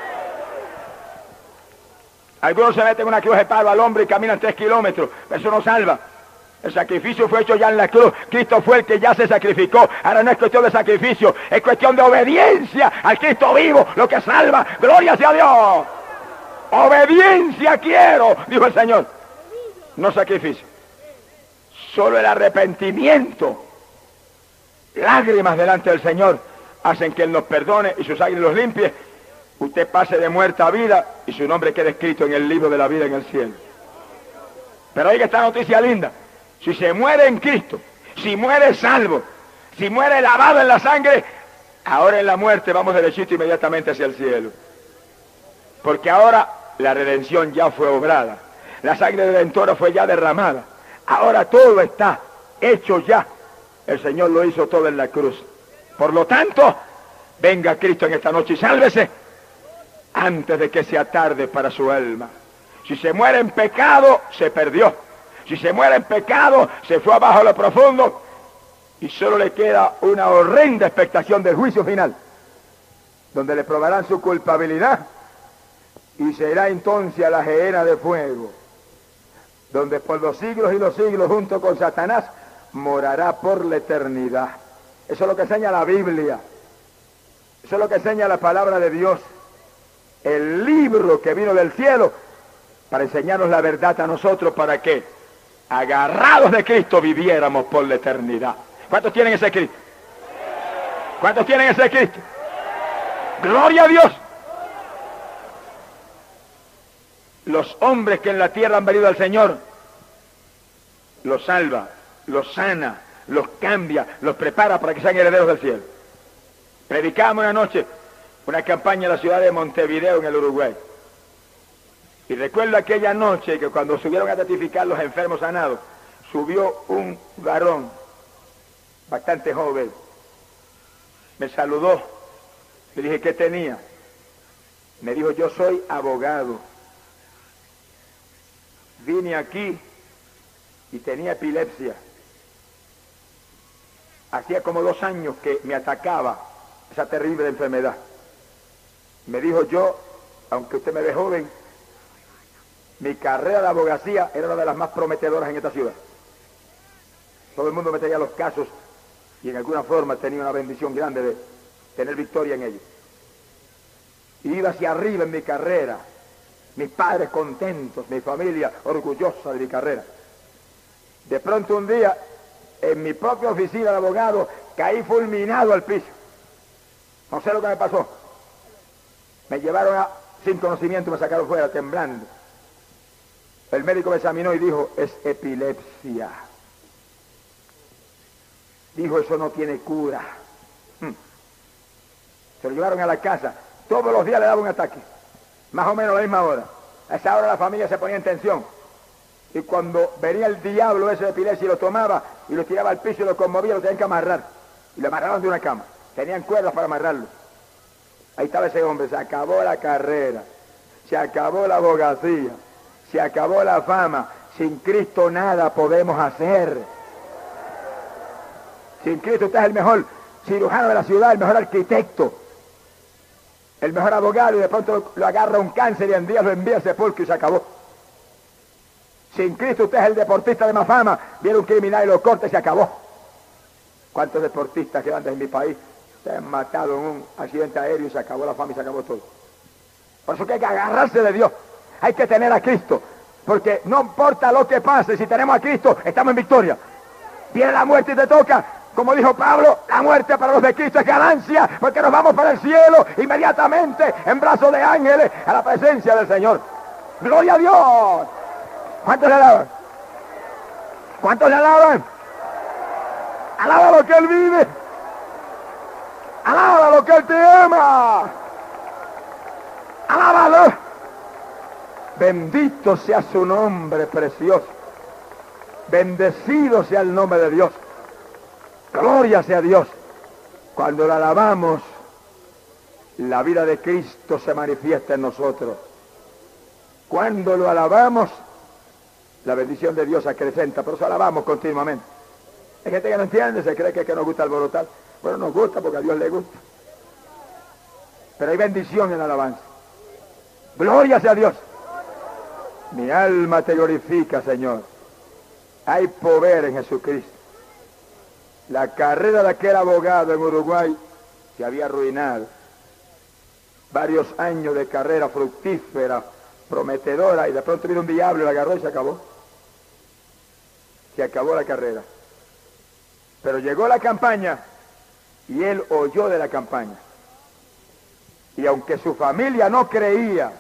Algunos se meten una cruz de palo al hombre y caminan tres kilómetros. Eso no salva. El sacrificio fue hecho ya en la cruz. Cristo fue el que ya se sacrificó. Ahora no es cuestión de sacrificio, es cuestión de obediencia al Cristo vivo, lo que salva. ¡Gloria sea a Dios! Obediencia quiero, dijo el Señor. No sacrificio. Solo el arrepentimiento, lágrimas delante del Señor, hacen que Él nos perdone y su sangre los limpie. Usted pase de muerte a vida y su nombre quede escrito en el libro de la vida en el cielo. Pero oiga esta noticia linda. Si se muere en Cristo, si muere salvo, si muere lavado en la sangre, ahora en la muerte vamos derechito inmediatamente hacia el cielo. Porque ahora la redención ya fue obrada. La sangre redentora fue ya derramada. Ahora todo está hecho ya. El Señor lo hizo todo en la cruz. Por lo tanto, venga Cristo en esta noche y sálvese antes de que sea tarde para su alma. Si se muere en pecado, se perdió. Si se muere en pecado, se fue abajo a lo profundo y solo le queda una horrenda expectación del juicio final, donde le probarán su culpabilidad y será entonces a la gehenna de fuego, donde por los siglos y los siglos junto con Satanás morará por la eternidad. Eso es lo que enseña la Biblia. Eso es lo que enseña la palabra de Dios. El libro que vino del cielo para enseñarnos la verdad a nosotros, para que agarrados de Cristo viviéramos por la eternidad. ¿Cuántos tienen ese Cristo? ¿Cuántos tienen ese Cristo? ¡Gloria a Dios! Los hombres que en la tierra han venido al Señor, los salva, los sana, los cambia, los prepara para que sean herederos del cielo. Predicamos una noche una campaña en la ciudad de Montevideo, en el Uruguay. Y recuerdo aquella noche que cuando subieron a testificar los enfermos sanados, subió un varón bastante joven. Me saludó. Le dije, ¿qué tenía? Me dijo, yo soy abogado. Vine aquí y tenía epilepsia. Hacía como dos años que me atacaba esa terrible enfermedad. Me dijo, yo, aunque usted me ve joven, mi carrera de abogacía era una de las más prometedoras en esta ciudad. Todo el mundo me traía los casos y en alguna forma tenía una bendición grande de tener victoria en ellos. Y iba hacia arriba en mi carrera, mis padres contentos, mi familia orgullosa de mi carrera. De pronto un día, en mi propia oficina de abogado, caí fulminado al piso. No sé lo que me pasó. Me llevaron a, sin conocimiento, me sacaron fuera temblando. El médico me examinó y dijo, es epilepsia. Dijo, eso no tiene cura. Hmm. Se lo llevaron a la casa. Todos los días le daba un ataque. Más o menos a la misma hora. A esa hora la familia se ponía en tensión. Y cuando venía el diablo ese de epilepsia y lo tomaba y lo tiraba al piso y lo conmovía, lo tenían que amarrar. Y lo amarraban de una cama. Tenían cuerdas para amarrarlo. Ahí estaba ese hombre. Se acabó la carrera. Se acabó la abogacía. Se acabó la fama. Sin Cristo nada podemos hacer. Sin Cristo usted es el mejor cirujano de la ciudad, el mejor arquitecto, el mejor abogado, y de pronto lo agarra un cáncer y en días lo envía al sepulcro y se acabó. Sin Cristo usted es el deportista de más fama, viene un criminal y lo corta y se acabó. ¿Cuántos deportistas que andan en mi país se han matado en un accidente aéreo y se acabó la fama y se acabó todo? Por eso que hay que agarrarse de Dios, hay que tener a Cristo, porque no importa lo que pase, si tenemos a Cristo, estamos en victoria. Viene la muerte y te toca. Como dijo Pablo, la muerte para los de Cristo es ganancia, porque nos vamos para el cielo inmediatamente en brazos de ángeles a la presencia del Señor. ¡Gloria a Dios! ¿Cuántos le alaban? ¿Cuántos le alaban? Alaba lo que Él vive. Alaba lo que Él te ama. Alábalo. Bendito sea su nombre precioso. Bendecido sea el nombre de Dios. Gloria sea Dios. Cuando lo alabamos, la vida de Cristo se manifiesta en nosotros. Cuando lo alabamos, la bendición de Dios acrecenta. Por eso alabamos continuamente. Hay gente que no entiende, se cree que, que nos gusta alborotar. Bueno, nos gusta porque a Dios le gusta. Pero hay bendición en la alabanza. Gloria sea Dios. Mi alma te glorifica, Señor. Hay poder en Jesucristo. La carrera de aquel abogado en Uruguay se había arruinado. Varios años de carrera fructífera, prometedora, y de pronto vino un diablo y la agarró y se acabó. Se acabó la carrera. Pero llegó la campaña y él oyó de la campaña. Y aunque su familia no creía,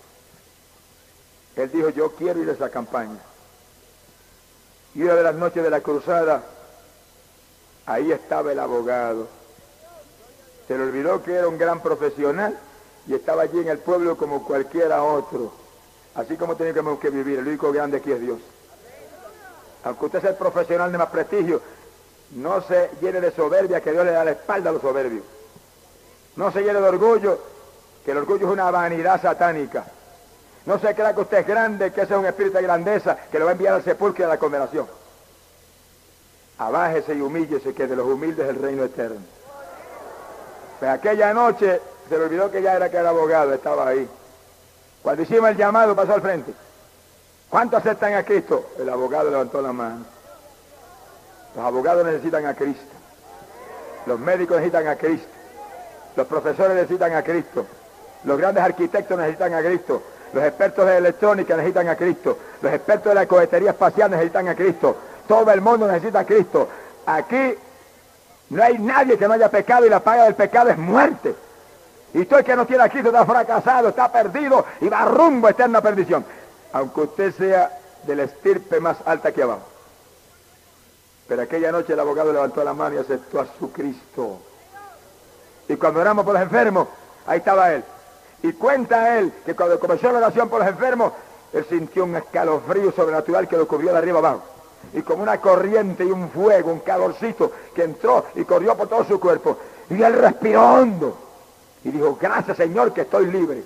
él dijo, yo quiero ir a esa campaña. Y una de las noches de la cruzada, ahí estaba el abogado. Se le olvidó que era un gran profesional y estaba allí en el pueblo como cualquiera otro. Así como tenemos que vivir. El único grande aquí es Dios. Aunque usted sea el profesional de más prestigio, no se llene de soberbia, que Dios le da la espalda a los soberbios. No se llene de orgullo, que el orgullo es una vanidad satánica. No se crea que usted es grande, que ese es un espíritu de grandeza, que lo va a enviar al sepulcro y a la condenación. Abájese y humíllese, que de los humildes es el reino eterno. Pues aquella noche se le olvidó que ya era que era abogado, estaba ahí. Cuando hicimos el llamado, pasó al frente. ¿Cuántos aceptan a Cristo? El abogado levantó la mano. Los abogados necesitan a Cristo. Los médicos necesitan a Cristo. Los profesores necesitan a Cristo. Los grandes arquitectos necesitan a Cristo. Los expertos de electrónica necesitan a Cristo. Los expertos de la cohetería espacial necesitan a Cristo. Todo el mundo necesita a Cristo. Aquí no hay nadie que no haya pecado y la paga del pecado es muerte. Y todo el que no tiene a Cristo está fracasado, está perdido y va rumbo a eterna perdición. Aunque usted sea de la estirpe más alta que abajo. Pero aquella noche el abogado levantó la mano y aceptó a su Cristo. Y cuando oramos por los enfermos, ahí estaba él. Y cuenta él que cuando comenzó la oración por los enfermos, él sintió un escalofrío sobrenatural que lo cubrió de arriba abajo. Y como una corriente y un fuego, un calorcito que entró y corrió por todo su cuerpo. Y él respiró hondo. Y dijo, gracias Señor que estoy libre.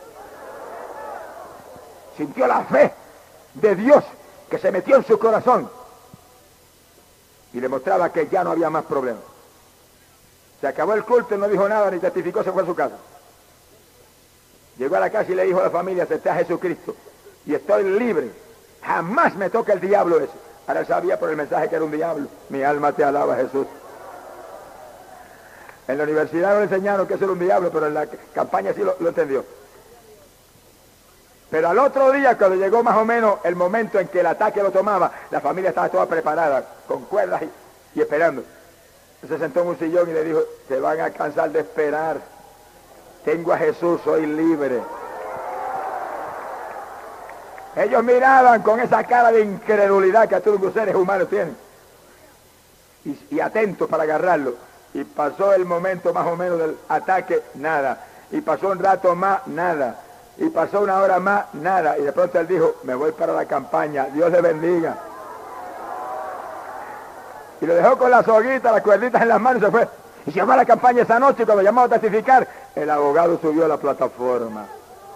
Sintió la fe de Dios que se metió en su corazón. Y le mostraba que ya no había más problemas. Se acabó el culto, no dijo nada, ni testificó, se fue a su casa. Llegó a la casa y le dijo a la familia, acepté a Jesucristo y estoy libre. Jamás me toca el diablo eso. Ahora él sabía por el mensaje que era un diablo. Mi alma te alaba, Jesús. En la universidad no le enseñaron que eso era un diablo, pero en la campaña sí lo, lo entendió. Pero al otro día, cuando llegó más o menos el momento en que el ataque lo tomaba, la familia estaba toda preparada, con cuerdas y, y esperando. Se sentó en un sillón y le dijo, se van a cansar de esperar. Tengo a Jesús, soy libre. Ellos miraban con esa cara de incredulidad que a todos los seres humanos tienen. Y, y atentos para agarrarlo. Y pasó el momento más o menos del ataque, nada. Y pasó un rato más, nada. Y pasó una hora más, nada. Y de pronto él dijo, me voy para la campaña, Dios le bendiga. Y lo dejó con la soguita, las cuerditas en las manos y se fue. Y se fue a la campaña esa noche y cuando llamó a testificar, el abogado subió a la plataforma.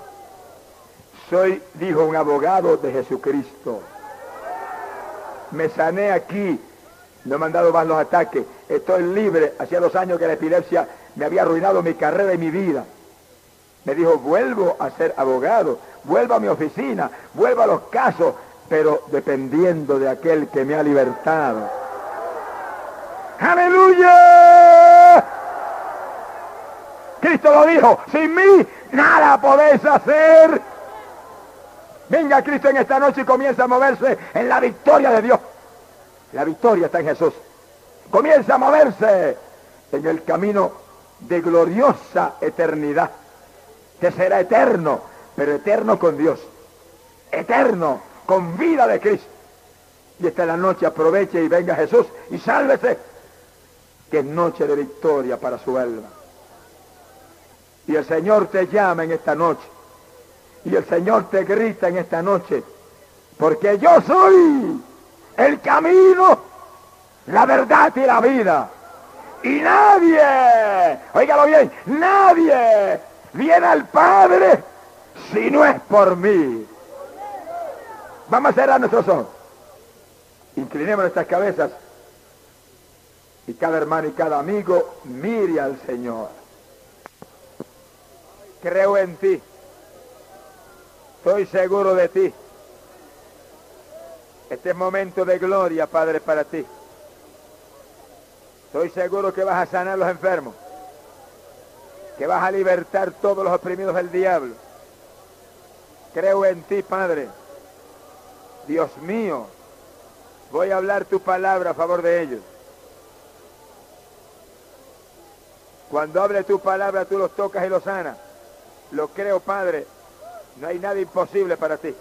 Soy, dijo, un abogado de Jesucristo. Me sané aquí, no me han dado más los ataques, estoy libre. Hacía dos años que la epilepsia me había arruinado mi carrera y mi vida. Me dijo, vuelvo a ser abogado, vuelvo a mi oficina, vuelvo a los casos, pero dependiendo de aquel que me ha libertado. ¡Aleluya! Cristo lo dijo, sin mí nada podéis hacer. Venga Cristo en esta noche y comienza a moverse en la victoria de Dios. La victoria está en Jesús. Comienza a moverse en el camino de gloriosa eternidad. Que será eterno, pero eterno con Dios. Eterno, con vida de Cristo. Y esta es la noche, aproveche y venga Jesús y sálvese. Que es noche de victoria para su alma. Y el Señor te llama en esta noche. Y el Señor te grita en esta noche. Porque yo soy el camino, la verdad y la vida. Y nadie, óigalo bien, nadie viene al Padre si no es por mí. Vamos a cerrar nuestros ojos. Inclinemos nuestras cabezas. Y cada hermano y cada amigo mire al Señor. Creo en ti. Estoy seguro de ti. Este es momento de gloria, Padre, para ti. Estoy seguro que vas a sanar a los enfermos. Que vas a libertar todos los oprimidos del diablo. Creo en ti, Padre. Dios mío, voy a hablar tu palabra a favor de ellos. Cuando hable tu palabra, tú los tocas y los sanas. Lo creo, Padre. No hay nada imposible para ti.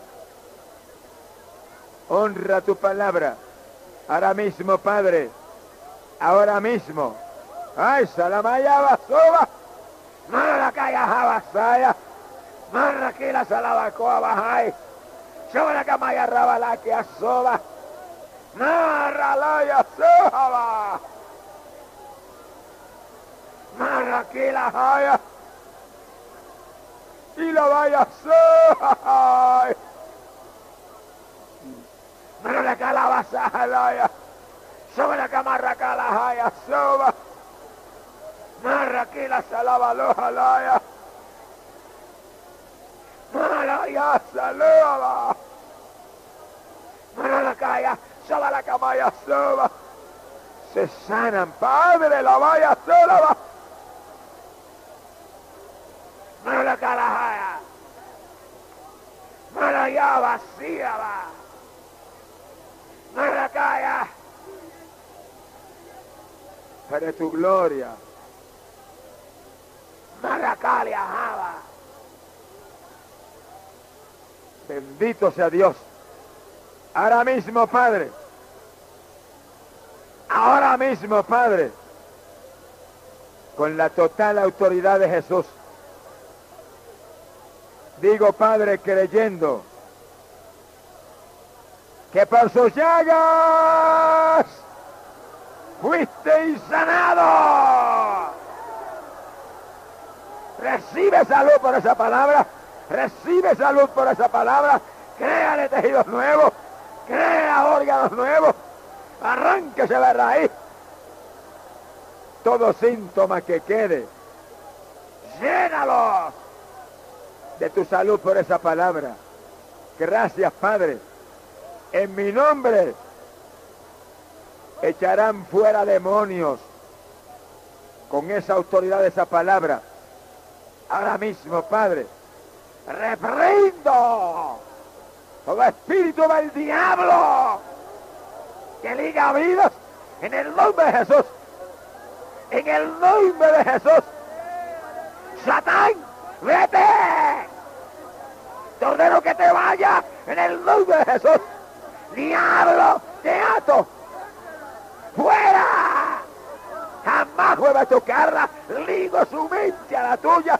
Honra tu palabra. Ahora mismo, Padre. Ahora mismo. Ay, salamaya basoba. Mara la calla jabasaya. Marra que la salabacoa bajay. Sobre la camaya rabala que asoba. Marra la ya soba. Marra que la jaya. Y la vaya soba. Marra la calabaza jalaya. Sobre la camarra calajaya soba. Marra que la salaba lo jalaya. Marra ya salaba. Marra la calla. Soba la camaya soba. Se sanan, Padre, la vaya soba. Marra la calajaya. Marra ya vacía va. Marra calla. Para tu gloria. Maracalia Java. Bendito sea Dios. Ahora mismo, Padre, Ahora mismo, Padre, con la total autoridad de Jesús, digo, Padre, creyendo que por sus llagas fuiste sanado. Recibe salud por esa palabra, recibe salud por esa palabra, créale tejidos nuevos, crea órganos nuevos, arránquese la raíz. Todo síntoma que quede, llénalos de tu salud por esa palabra. Gracias, Padre. En mi nombre echarán fuera demonios con esa autoridad de esa palabra. Ahora mismo, Padre, reprendo todo espíritu del diablo que liga vidas en el nombre de Jesús. En el nombre de Jesús. Satán, vete. Te ordeno que te vayas en el nombre de Jesús. Diablo, te ato. ¡Fuera! Jamás vuelva a tocarla. Ligo su mente a la tuya.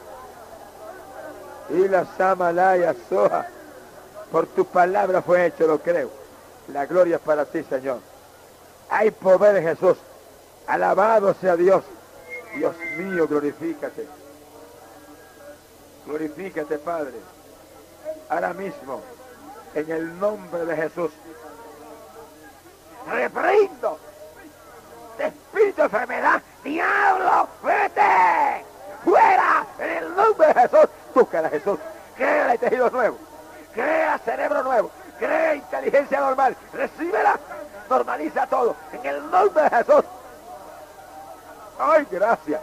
Y la Samalaya Soja. Por tu palabra fue hecho, lo creo. La gloria es para ti, Señor. Hay poder en Jesús. Alabado sea Dios. Dios mío, glorifícate. Glorifícate, Padre. Ahora mismo, en el nombre de Jesús, reprendo de espíritu de enfermedad. Diablo, vete. Fuera, en el nombre de Jesús. Tócala, Jesús. Crea tejido nuevo. Crea cerebro nuevo. Crea inteligencia normal. Recíbela. Normaliza todo. En el nombre de Jesús. ¡Ay, gracias!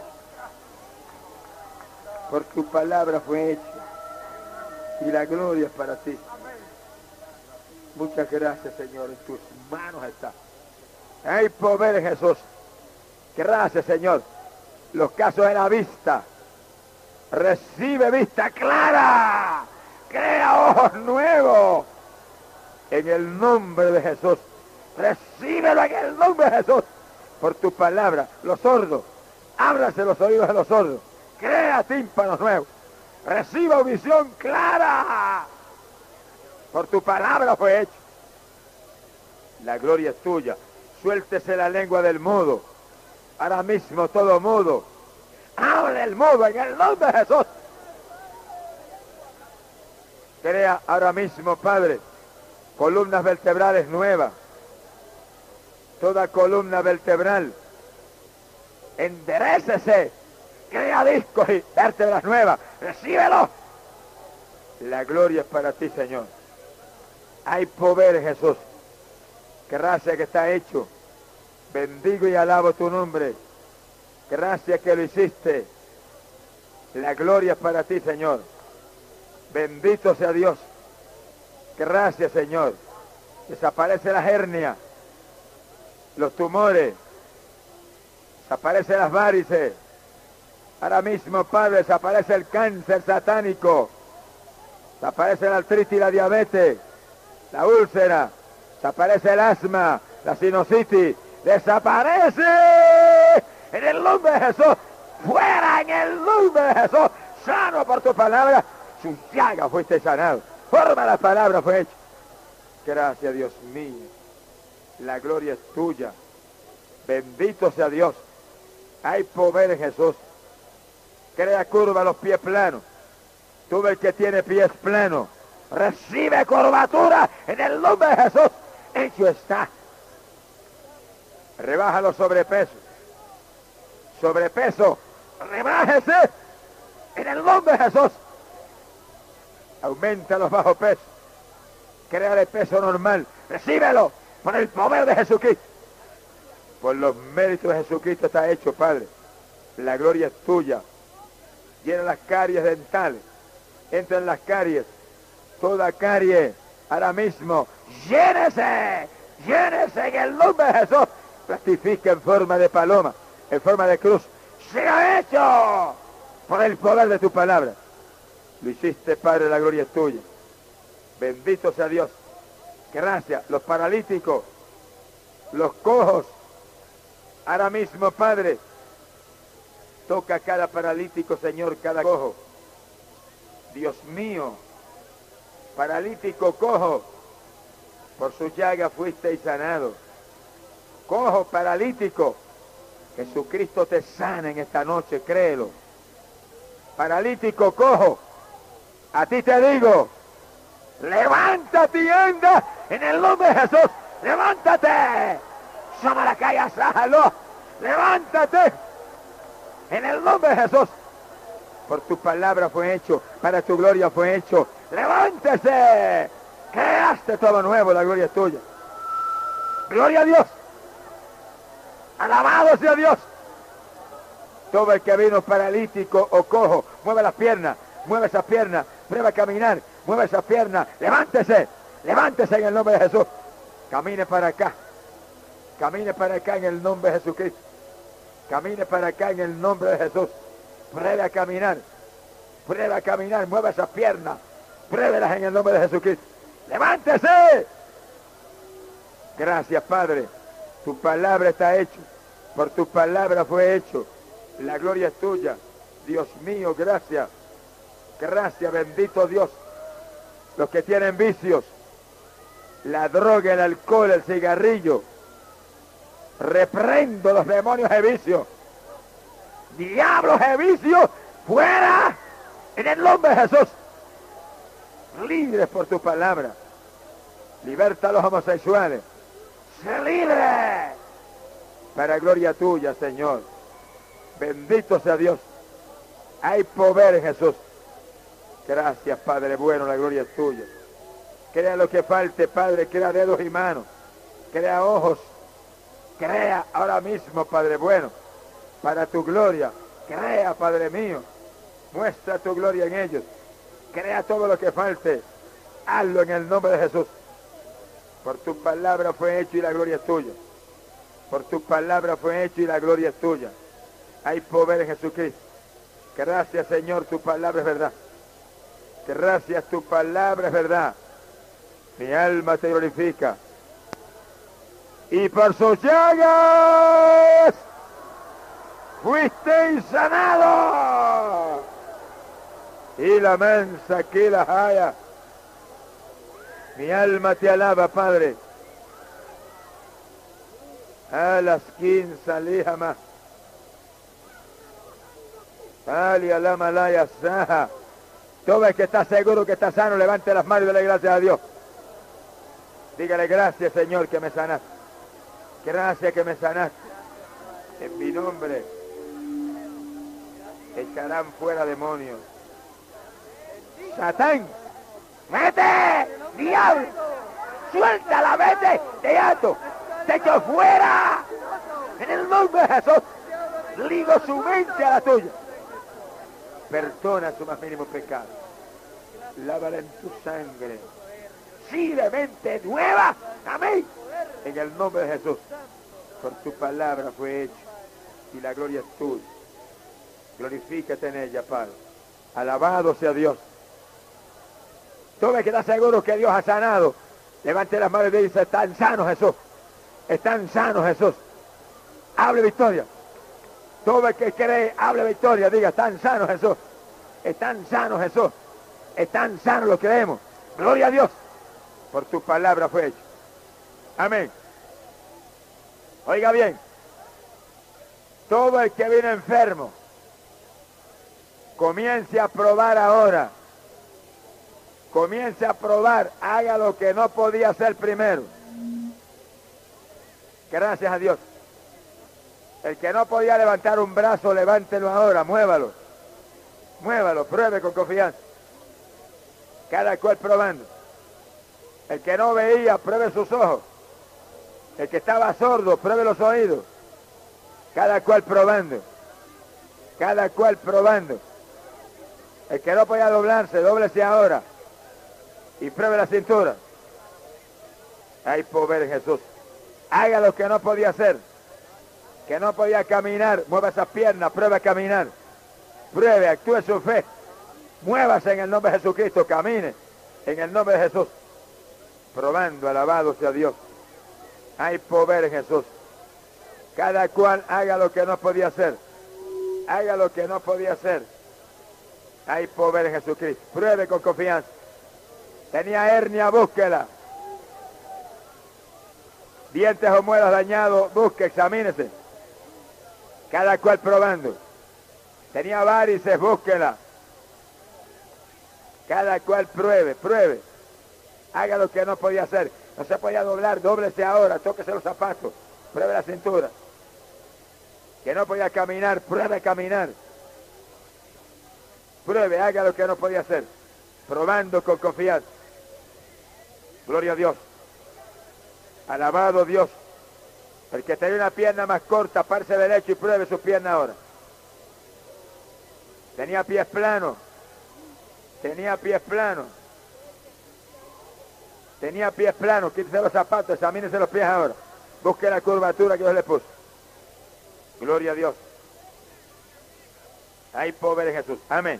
Por tu palabra fue hecha. Y la gloria es para ti. Muchas gracias, Señor. En tus manos está. Hay poder en Jesús. Gracias, Señor. Los casos de la vista. Recibe vista clara. Crea ojos nuevos. En el nombre de Jesús. Recíbelo en el nombre de Jesús. Por tu palabra, los sordos, ábrase los oídos de los sordos, crea tímpanos nuevos, reciba visión clara, por tu palabra fue hecho. La gloria es tuya, suéltese la lengua del mudo, ahora mismo todo mudo, hable el mudo en el nombre de Jesús. Crea ahora mismo, Padre, columnas vertebrales nuevas. Toda columna vertebral, enderécese, crea discos y vértebras nuevas, recíbelo. La gloria es para ti, Señor. Hay poder en Jesús. Gracias que está hecho. Bendigo y alabo tu nombre. Gracias que lo hiciste. La gloria es para ti, Señor. Bendito sea Dios. Gracias, Señor. Desaparece la hernia, los tumores, desaparecen las varices. Ahora mismo, Padre, desaparece el cáncer satánico, desaparece la artritis y la diabetes, la úlcera, desaparece el asma, la sinusitis, desaparece en el nombre de Jesús, fuera en el nombre de Jesús, sano por tu palabra, su llaga fuiste sanado, forma la palabra fue hecha. Gracias, Dios mío. La gloria es tuya. Bendito sea Dios. Hay poder en Jesús. Crea curva los pies planos. Tú el que tiene pies planos, recibe curvatura en el nombre de Jesús. Hecho está. Rebaja los sobrepesos. Sobrepeso, rebájese en el nombre de Jesús. Aumenta los bajos pesos. Crea el peso normal. Recíbelo. Por el poder de Jesucristo. Por los méritos de Jesucristo está hecho, Padre. La gloria es tuya. Llena las caries dentales. Entra en las caries. Toda carie, ahora mismo. Llénese. Llénese en el nombre de Jesús. Plastifica en forma de paloma. En forma de cruz. Sea hecho. Por el poder de tu palabra. Lo hiciste, Padre, la gloria es tuya. Bendito sea Dios. Gracias. Los paralíticos, los cojos, Ahora mismo, Padre, toca cada paralítico, Señor, cada cojo. Dios mío, paralítico cojo, por su llaga fuisteis sanado. Cojo, paralítico, Jesucristo te sana en esta noche, créelo. Paralítico cojo, a ti te digo, levántate y anda en el nombre de Jesús. Levántate, Samaracaya, sájalo, levántate en el nombre de Jesús. Por tu palabra fue hecho, para tu gloria fue hecho. Levántese, creaste todo nuevo, la gloria es tuya. Gloria a Dios, alabado sea Dios. Todo el que vino paralítico o cojo, mueve las piernas, mueve esas piernas, prueba a caminar, mueve esas piernas, levántese, levántese en el nombre de Jesús. Camine para acá, camine para acá en el nombre de Jesucristo. Camine para acá en el nombre de Jesús. Pruebe a caminar, pruebe a caminar, mueva esas piernas, pruébelas en el nombre de Jesucristo. ¡Levántese! Gracias, Padre, tu palabra está hecha, por tu palabra fue hecho. La gloria es tuya. Dios mío, gracias. Gracias, bendito Dios. Los que tienen vicios, la droga, el alcohol, el cigarrillo, reprendo los demonios de vicio. Diablos de vicio, fuera en el nombre de Jesús. Libres por tu palabra. Liberta a los homosexuales. ¡Sé libre! Para gloria tuya, Señor. Bendito sea Dios. Hay poder en Jesús. Gracias, Padre bueno, la gloria es tuya. Crea lo que falte, Padre, crea dedos y manos. Crea ojos. Crea ahora mismo, Padre bueno, para tu gloria. Crea, Padre mío. Muestra tu gloria en ellos. Crea todo lo que falte. Hazlo en el nombre de Jesús. Por tu palabra fue hecho y la gloria es tuya. Por tu palabra fue hecho y la gloria es tuya. Hay poder en Jesucristo. Gracias, Señor, tu palabra es verdad. Gracias, tu palabra es verdad. Mi alma te glorifica. Y por sus llagas fuisteis sanados. Y la mansa que la haya. Mi alma te alaba, Padre. A las quince lijama. Ali alama laya saja. Todo el que está seguro que está sano, levante las manos y dale gracias a Dios. Dígale gracias, Señor, que me sanaste. Gracias que me sanaste. En mi nombre echarán fuera demonios. Satán, vete, diablo, suéltala, vete, te ato, te echo fuera. En el nombre de Jesús, ligo su mente a la tuya. Perdona su más mínimo pecado. Lávala en tu sangre. Sí, de mente nueva. Amén. En el nombre de Jesús. Por tu palabra fue hecho. Y la gloria es tuya. Glorifícate en ella, Padre. Alabado sea Dios. Todo el que está seguro que Dios ha sanado, levante las manos y dice, están sanos, Jesús. Están sanos, Jesús. Hable victoria. Todo el que cree, hable victoria. Diga, están sanos, Jesús. Están sanos, Jesús. Están sanos, lo creemos. Gloria a Dios. Por tu palabra fue hecho. Amén. Oiga bien. Todo el que viene enfermo, comience a probar ahora. Comience a probar. Haga lo que no podía hacer primero. Gracias a Dios. El que no podía levantar un brazo, levántelo ahora, muévalo. Muévalo, pruebe con confianza. Cada cual probando. El que no veía, pruebe sus ojos. El que estaba sordo, pruebe los oídos. Cada cual probando. Cada cual probando. El que no podía doblarse, dóblese ahora. Y pruebe la cintura. Hay poder en Jesús. Haga lo que no podía hacer. Que no podía caminar, mueva esas piernas, pruebe a caminar. Pruebe, actúe su fe. Muévase en el nombre de Jesucristo, camine en el nombre de Jesús. Probando, alabado sea Dios. Hay poder en Jesús. Cada cual haga lo que no podía hacer. Haga lo que no podía hacer. Hay poder en Jesucristo. Pruebe con confianza. Tenía hernia, búsquela. Dientes o muelas dañados, busque, examínese. Cada cual probando. Tenía varices, búsquela. Cada cual pruebe, pruebe. Haga lo que no podía hacer. No se podía doblar, dóblese ahora, tóquese los zapatos, pruebe la cintura. Que no podía caminar, pruebe caminar. Pruebe, haga lo que no podía hacer. Probando con confianza. Gloria a Dios. Alabado Dios. El que tenía una pierna más corta, párese derecho y pruebe su pierna ahora. Tenía pies planos. Tenía pies planos. Tenía pies planos. Quítese los zapatos, examínese los pies ahora. Busque la curvatura que Dios le puso. Gloria a Dios. Hay poder en Jesús. Amén.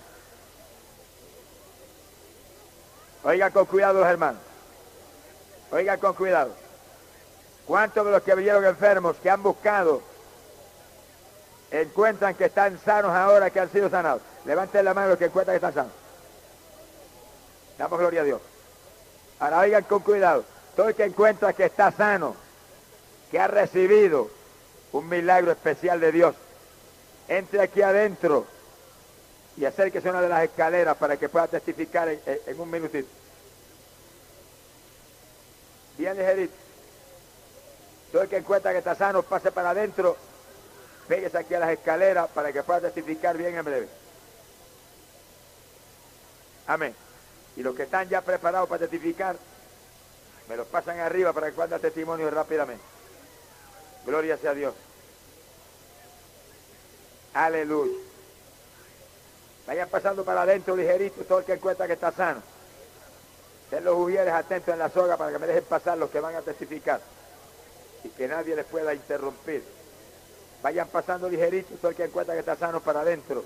Oigan con cuidado los hermanos. Oigan con cuidado. ¿Cuántos de los que vinieron enfermos, que han buscado, encuentran que están sanos ahora, que han sido sanados? Levanten la mano los que encuentran que están sanos. Damos gloria a Dios. Ahora oigan con cuidado. Todo el que encuentra que está sano, que ha recibido un milagro especial de Dios, entre aquí adentro y acérquese a una de las escaleras para que pueda testificar en, en, en un minutito. Bien ligerito. Todo el que encuentra que está sano, pase para adentro, péguese aquí a las escaleras para que pueda testificar bien en breve. Amén. Y los que están ya preparados para testificar, me los pasan arriba para que puedan dar testimonio rápidamente. Gloria sea a Dios. Aleluya. Vayan pasando para adentro ligerito todo el que encuentra que está sano. Estén los ujieres atentos en la soga para que me dejen pasar los que van a testificar. Y que nadie les pueda interrumpir. Vayan pasando ligerito todo el que encuentra que está sano para adentro.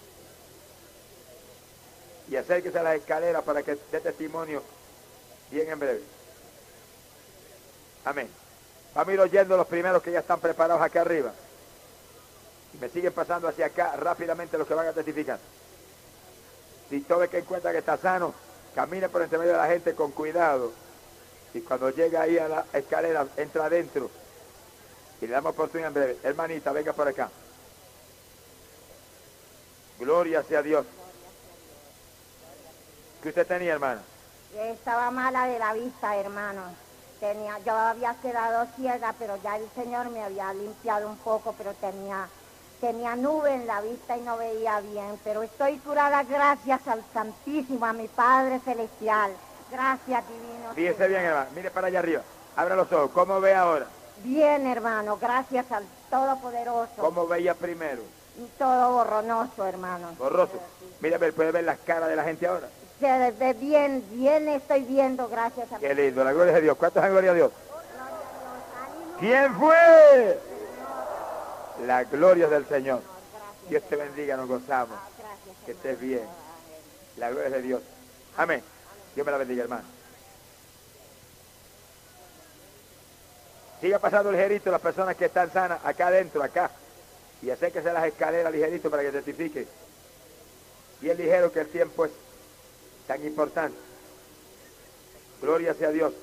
Y acérquese a las escaleras para que dé testimonio bien en breve. Amén. Vamos a ir oyendo los primeros que ya están preparados acá arriba. Y me siguen pasando hacia acá rápidamente los que van a testificar. Si todo el que encuentra que está sano, camine por entre medio de la gente con cuidado. Y cuando llega ahí a la escalera, entra adentro. Y le damos oportunidad en breve. Hermanita, venga por acá. Gloria sea a Dios. ¿Qué usted tenía, hermana? Estaba mala de la vista, hermano. Tenía, yo había quedado ciega, pero ya el Señor me había limpiado un poco, pero tenía, tenía nube en la vista y no veía bien. Pero estoy curada gracias al Santísimo, a mi Padre Celestial. Gracias, divino. Fíjese bien, hermano. Mire para allá arriba. Abra los ojos. ¿Cómo ve ahora? Bien, hermano. Gracias al Todopoderoso. ¿Cómo veía primero? Todo borronoso, hermano. Borroso. Mire, puede ver las caras de la gente ahora. Se ve bien, bien estoy viendo, gracias a Qué lindo, la gloria de Dios. ¿Cuántos han gloria a Dios? ¿Quién fue? La gloria del Señor. Dios te bendiga, nos gozamos. Que estés bien. La gloria de Dios. Amén. Dios me la bendiga, hermano. Siga pasando ligerito las personas que están sanas acá adentro, acá. Y acérquese a las escaleras ligerito para que certifique. Bien ligero que el tiempo es tan importante. Gloria sea a Dios.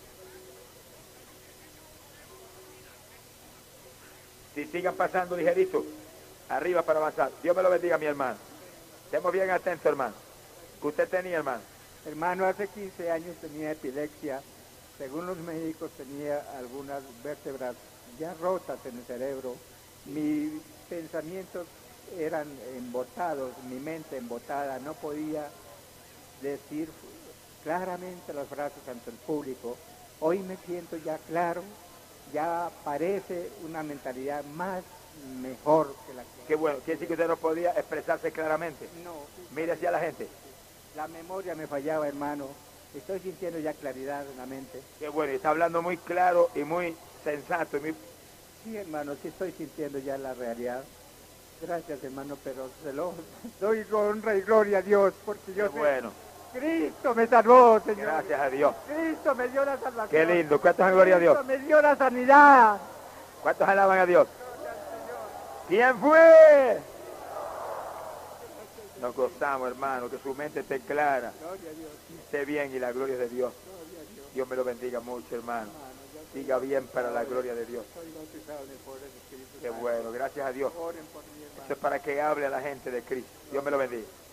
Si sigan pasando ligerito, arriba para avanzar. Dios me lo bendiga, mi hermano. Estemos bien atentos, hermano. ¿Qué usted tenía, hermano? Hermano, hace quince años tenía epilepsia. Según los médicos tenía algunas vértebras ya rotas en el cerebro. Mis pensamientos eran embotados, mi mente embotada. No podía decir claramente las frases ante el público. Hoy me siento ya claro, ya parece una mentalidad más mejor que la que... Qué bueno, quiere decir que usted no podía expresarse claramente. No. Mire hacia la gente. La memoria me fallaba, hermano. Estoy sintiendo ya claridad en la mente. Qué bueno, y está hablando muy claro y muy sensato. Y muy... Sí, hermano, sí estoy sintiendo ya la realidad. Gracias, hermano, pero se lo doy honra y gloria a Dios, porque yo Qué sé... bueno. Cristo me salvó, Señor. Gracias a Dios. Cristo me dio la salvación. Qué lindo. ¿Cuántos han gloria a Dios? Cristo me dio la sanidad. ¿Cuántos alaban a Dios? ¿Quién fue? Nos gozamos, hermano, que su mente esté clara, esté bien y la gloria es de Dios. Dios me lo bendiga mucho, hermano. Siga bien para la gloria de Dios. Qué bueno, gracias a Dios. Esto es para que hable a la gente de Cristo. Dios me lo bendiga.